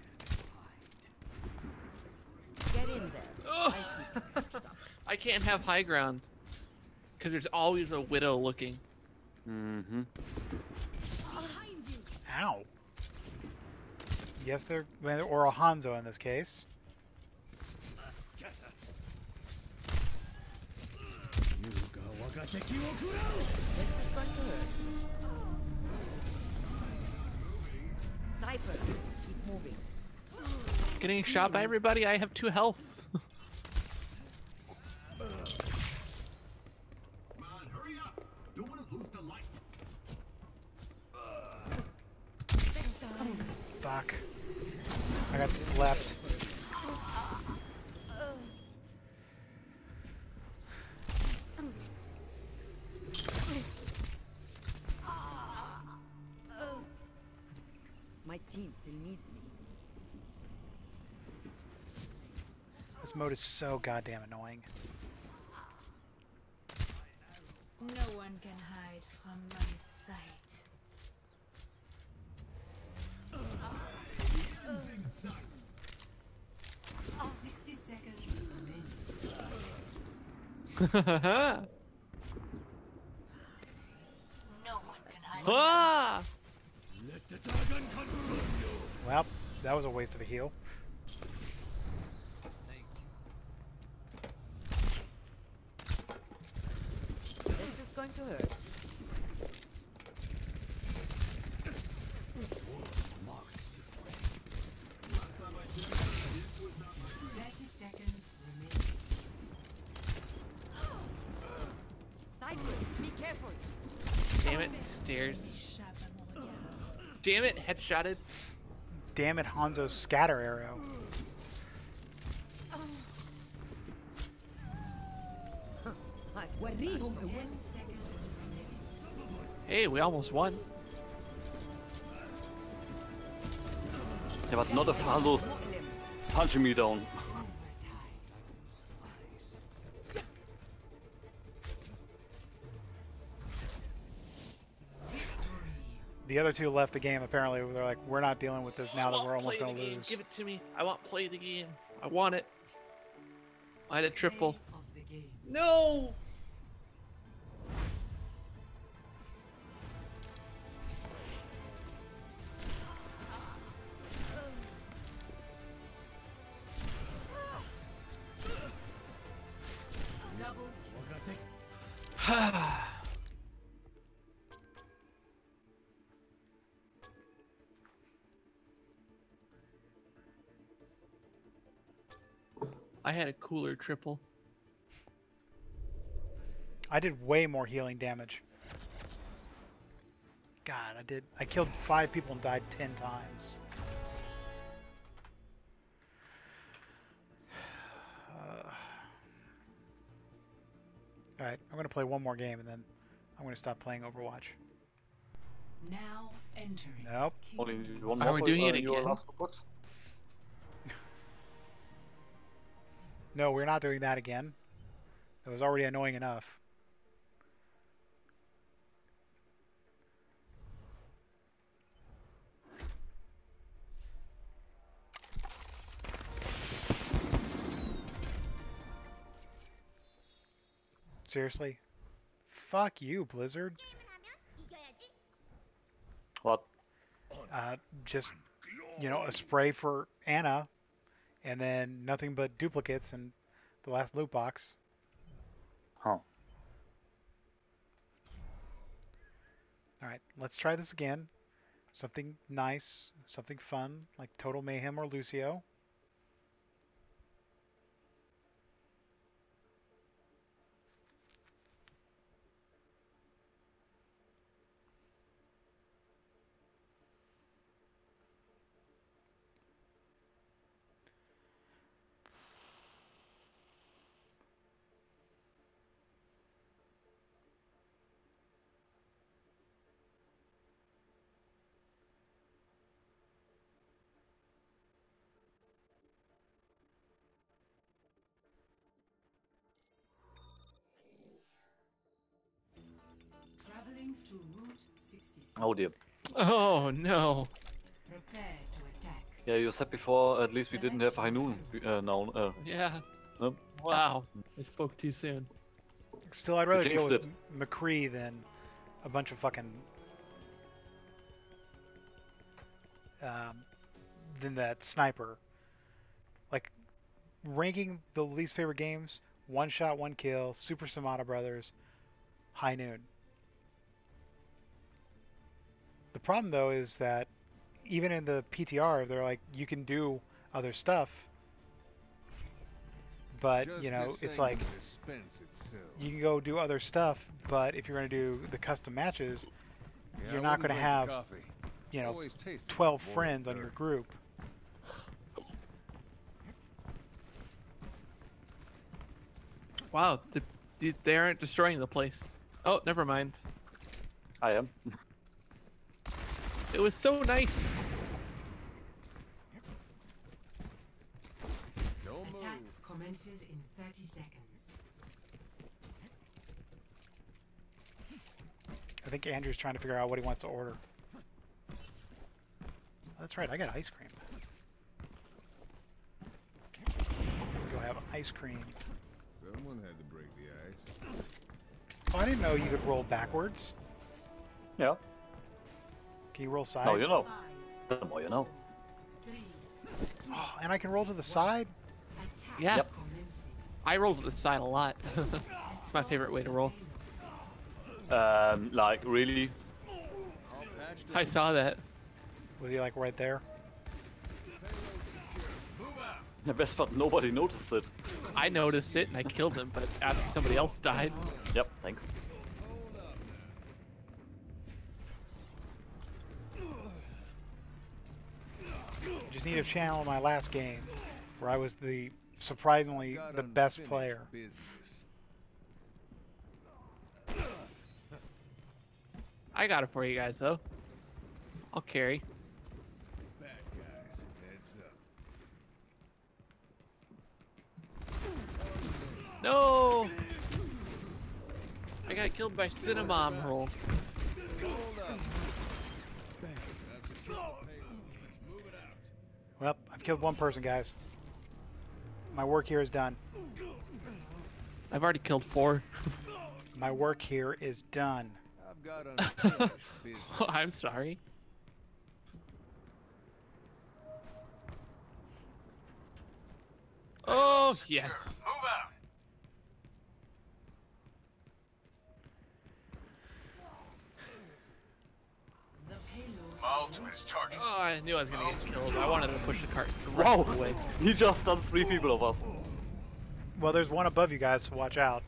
to hide. Get in there. Ugh. I can't have high ground because there's always a widow looking. Mm-hmm. Behind you. Ow. Yes, they're or a Hanzo in this case. Scatter. This is going to hurt. Sniper, keep moving. Getting shot by everybody. I have 2 health. Come on, hurry up. Don't want to lose the light. Fuck. I got slept. My team still needs me. This mode is so goddamn annoying. No one can hide from my sight. 60 seconds remaining. No one can hide. Ah! Let the dragon consume you. Well, that was a waste of a heal. This is going to hurt. Mark this way. 30 seconds remaining. Sniper, be careful. Damn it, stairs. Damn it, headshotted. Damn it, Hanzo's scatter arrow. وريهم 10 seconds remaining. Hey, we almost won. Yeah, but not if Hanzo's punching me down. The other 2 left the game apparently. They're like, we're not dealing with this now that we're almost Play going the to game. lose. Give it to me. I want to play the game. I want it. I had a triple. Play of the game. No! I had a cooler triple. I did way more healing damage. God, I killed 5 people and died 10 times. Alright, I'm going to play one more game and then I'm going to stop playing Overwatch. Now entering. Nope. Only one Are more we for, doing it your again? last report? No, we're not doing that again. That was already annoying enough. Seriously? Fuck you, Blizzard. What? Just, you know, a spray for Anna, and then nothing but duplicates in the last loot box. Huh. Alright, let's try this again. Something nice, something fun, like Total Mayhem or Lucio. to Route 66. Oh dear. Oh no. Prepare to attack. Yeah, you said before at least we didn't have High Noon now. Yeah. No? Wow. I spoke too soon. Still, I'd rather deal jinxed with McCree than a bunch of fucking than that sniper. Like, ranking the least favorite games: One Shot, One Kill, Super Samata Brothers, High Noon. The problem though is that even in the PTR, they're like, you can do other stuff, but you know, it's like you can go do other stuff, but if you're going to do the custom matches, you're not going to have, you know, 12 friends on your group. Wow, they aren't destroying the place. Oh, never mind. I am. It was so nice. Attack commences in 30 seconds. I think Andrew's trying to figure out what he wants to order. That's right, I got ice cream. Go have ice cream. Someone had to break the ice. Oh, I didn't know you could roll backwards. Yeah. Can you roll side? Now you know. The more you know. Oh, and I can roll to the side? Yeah. Yep. I roll to the side a lot. It's my favorite way to roll. Like really? I saw that. Was he like right there? The best part, nobody noticed it. I noticed it and I killed him, but after somebody else died. Yep, thanks. I just need to channel my last game, where I was the surprisingly the best player. I got it for you guys though. I'll carry. Bad guys, heads up. No! I got killed by Cinnamon roll. Well, I've killed one person, guys. My work here is done. I've already killed 4. My work here is done. I've got unfinished business. I'm sorry. Oh, yes. Move out. The payload. My ultimate is charging. Oh, I knew I was gonna get killed. I wanted to push the cart the Wow! rest of the way. He just done 3 people of us. Well, there's one above you guys, so watch out.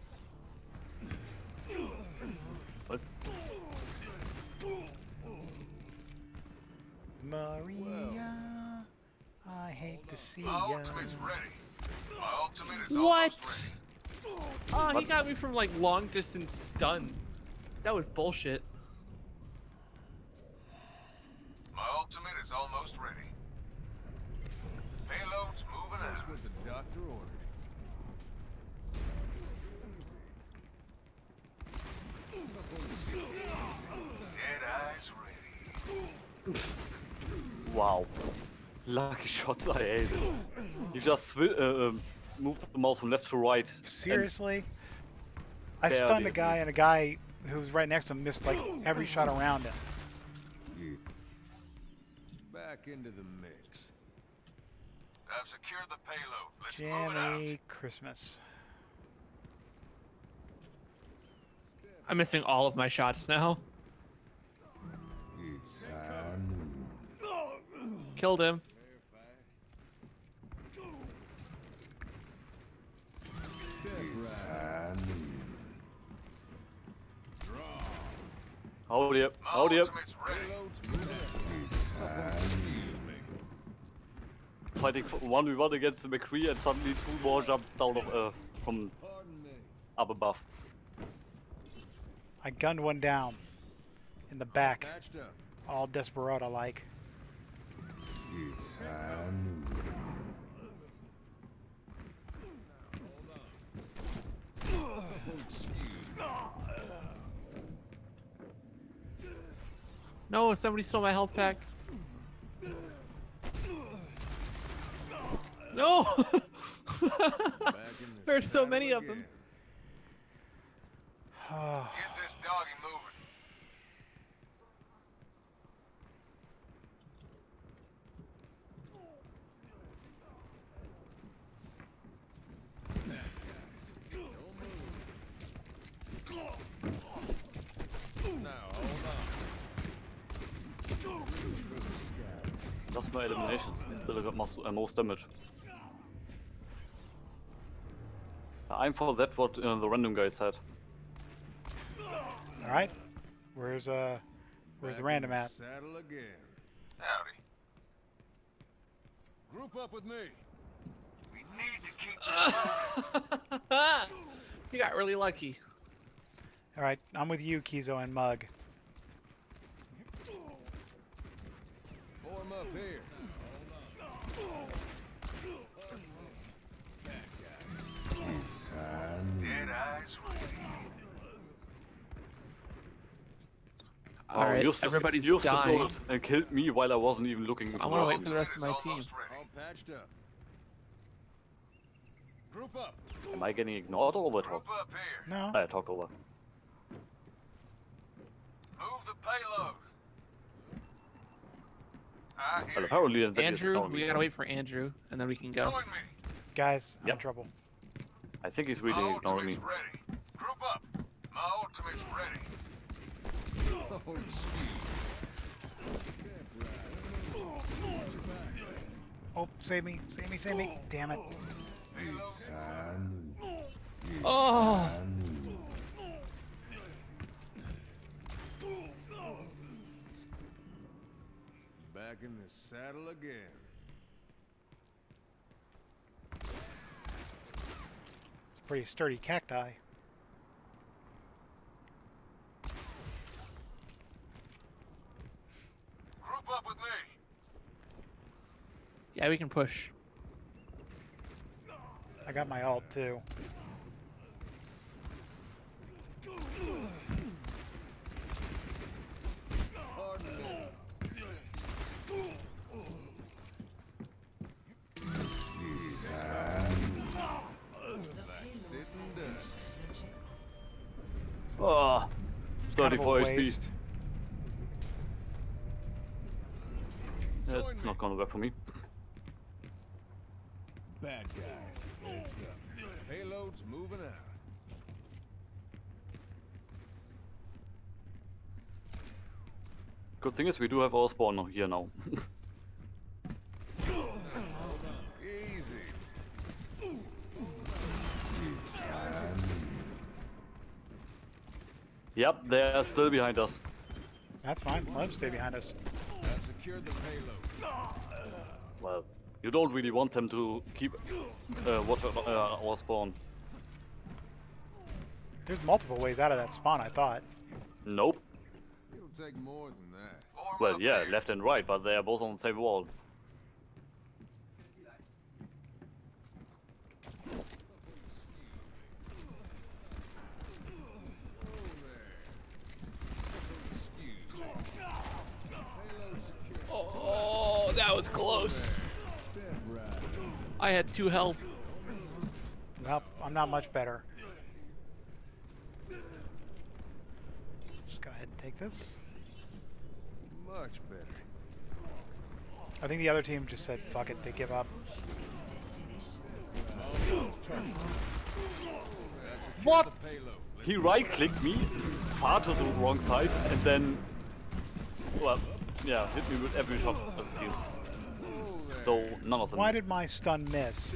What? Maria, I hate to see My ya. ultimate's ready. My ultimate is What? almost ready. Oh, he What? got me from like long distance stun. That was bullshit. My ultimate is almost ready. Payload's moving That's out. what the doctor ordered. Dead eyes ready. Wow. Lucky shots I ate. You just moved the mouse from left to right. Seriously? I Barely. stunned a guy, and a guy who was right next to him missed like every shot around him. Back into the mix. I've secured the payload. Let's move it out. Jammy Christmas. I'm missing all of my shots now. It's high noon. Killed him. It's high noon. Hold up, My hold up. ultimate's ready. It's high noon. Fighting 1v1 against the McCree and suddenly 2 more jumped down of, from Pardon me. up above. I gunned one down in the back, Patched up. all desperado like. It's high noon. No, somebody stole my health pack. No! There's so many of them. Get this doggy moving. That's my eliminations. Still got most damage. I'm for that what the random guy said. All right. Where's the random at? Saddle again. Howdy. Group up with me. We need to keep this You got really lucky. All right, I'm with you, Kizo and Mug. Form up here. It's dead eyes. Alright, Justus, everybody's Justus dying. rolled and killed me while I wasn't even looking. So I want to wait for the rest of my team. all patched up. Group up. Am I getting ignored or overtalked? Group up here. No. I talked over. Move the payload. I hear Well, apparently you. that is Andrew, ignoring we me, gotta so wait for Andrew, and then we can go. Join me. Guys, I'm in Yep. trouble. I think he's really My ignoring me. ultimate's ready. Group up. My ultimate's ready. Oh, Oh, save me, save me, save me. Damn it. It's Hanu. It's Oh. Hanu. Back in the saddle again. It's a pretty sturdy cacti. Group up with me. Yeah, we can push. I got my ult too. It's Hanu. Oh, Kind of a 34 HP. waste. That's not gonna work for me. Bad guys. Heads up. Payload's moving out. Good thing is we do have our spawn here now. Easy. It's Hanu. Yep, they're still behind us. That's fine. Let them stay behind us. I've secured the payload. Well, you don't really want them to keep watch our spawn. There's multiple ways out of that spawn, I thought. Nope. It'll take more than that. Form Well, up yeah, here. left and right, but they are both on the same wall. Oh, that was close. I had 2 health. Nope, I'm not much better. Just go ahead and take this. Much better. I think the other team just said, fuck it, they give up. What? He right-clicked me far to the wrong side, and then, well, yeah, hit me with every shot of the teams. So none of them. Why did my stun miss?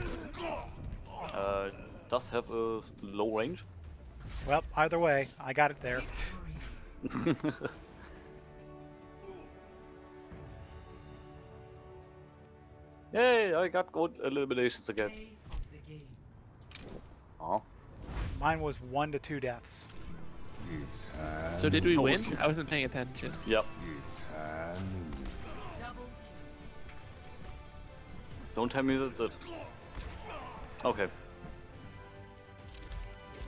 Does have a low range. Well, either way, I got it there. Yay! I got good eliminations again. Play of the game. Oh. Mine was 1 to 2 deaths. It's Hanu. So did we Oh, win? okay. I wasn't paying attention. Yep. It's Hanu. Double Don't tell me that's it. Okay.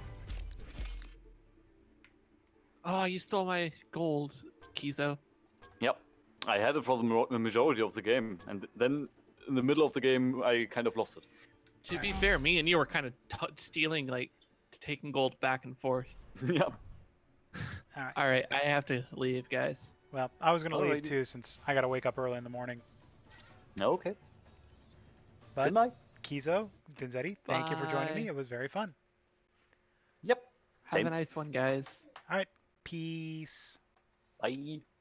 Oh, you stole my gold, Kizo. Yep. I had it for the majority of the game, and then in the middle of the game, I kind of lost it. To be fair, me and you were kind of stealing, like, taking gold back and forth. Yep. All right, I have to leave, guys. Well, I was gonna leave Alrighty. too since I gotta wake up early in the morning. Okay. But Good night. Kizo, Denzetti, thank you for joining me. Bye. It was very fun. Yep. Have Same. a nice one, guys. All right, peace. Bye.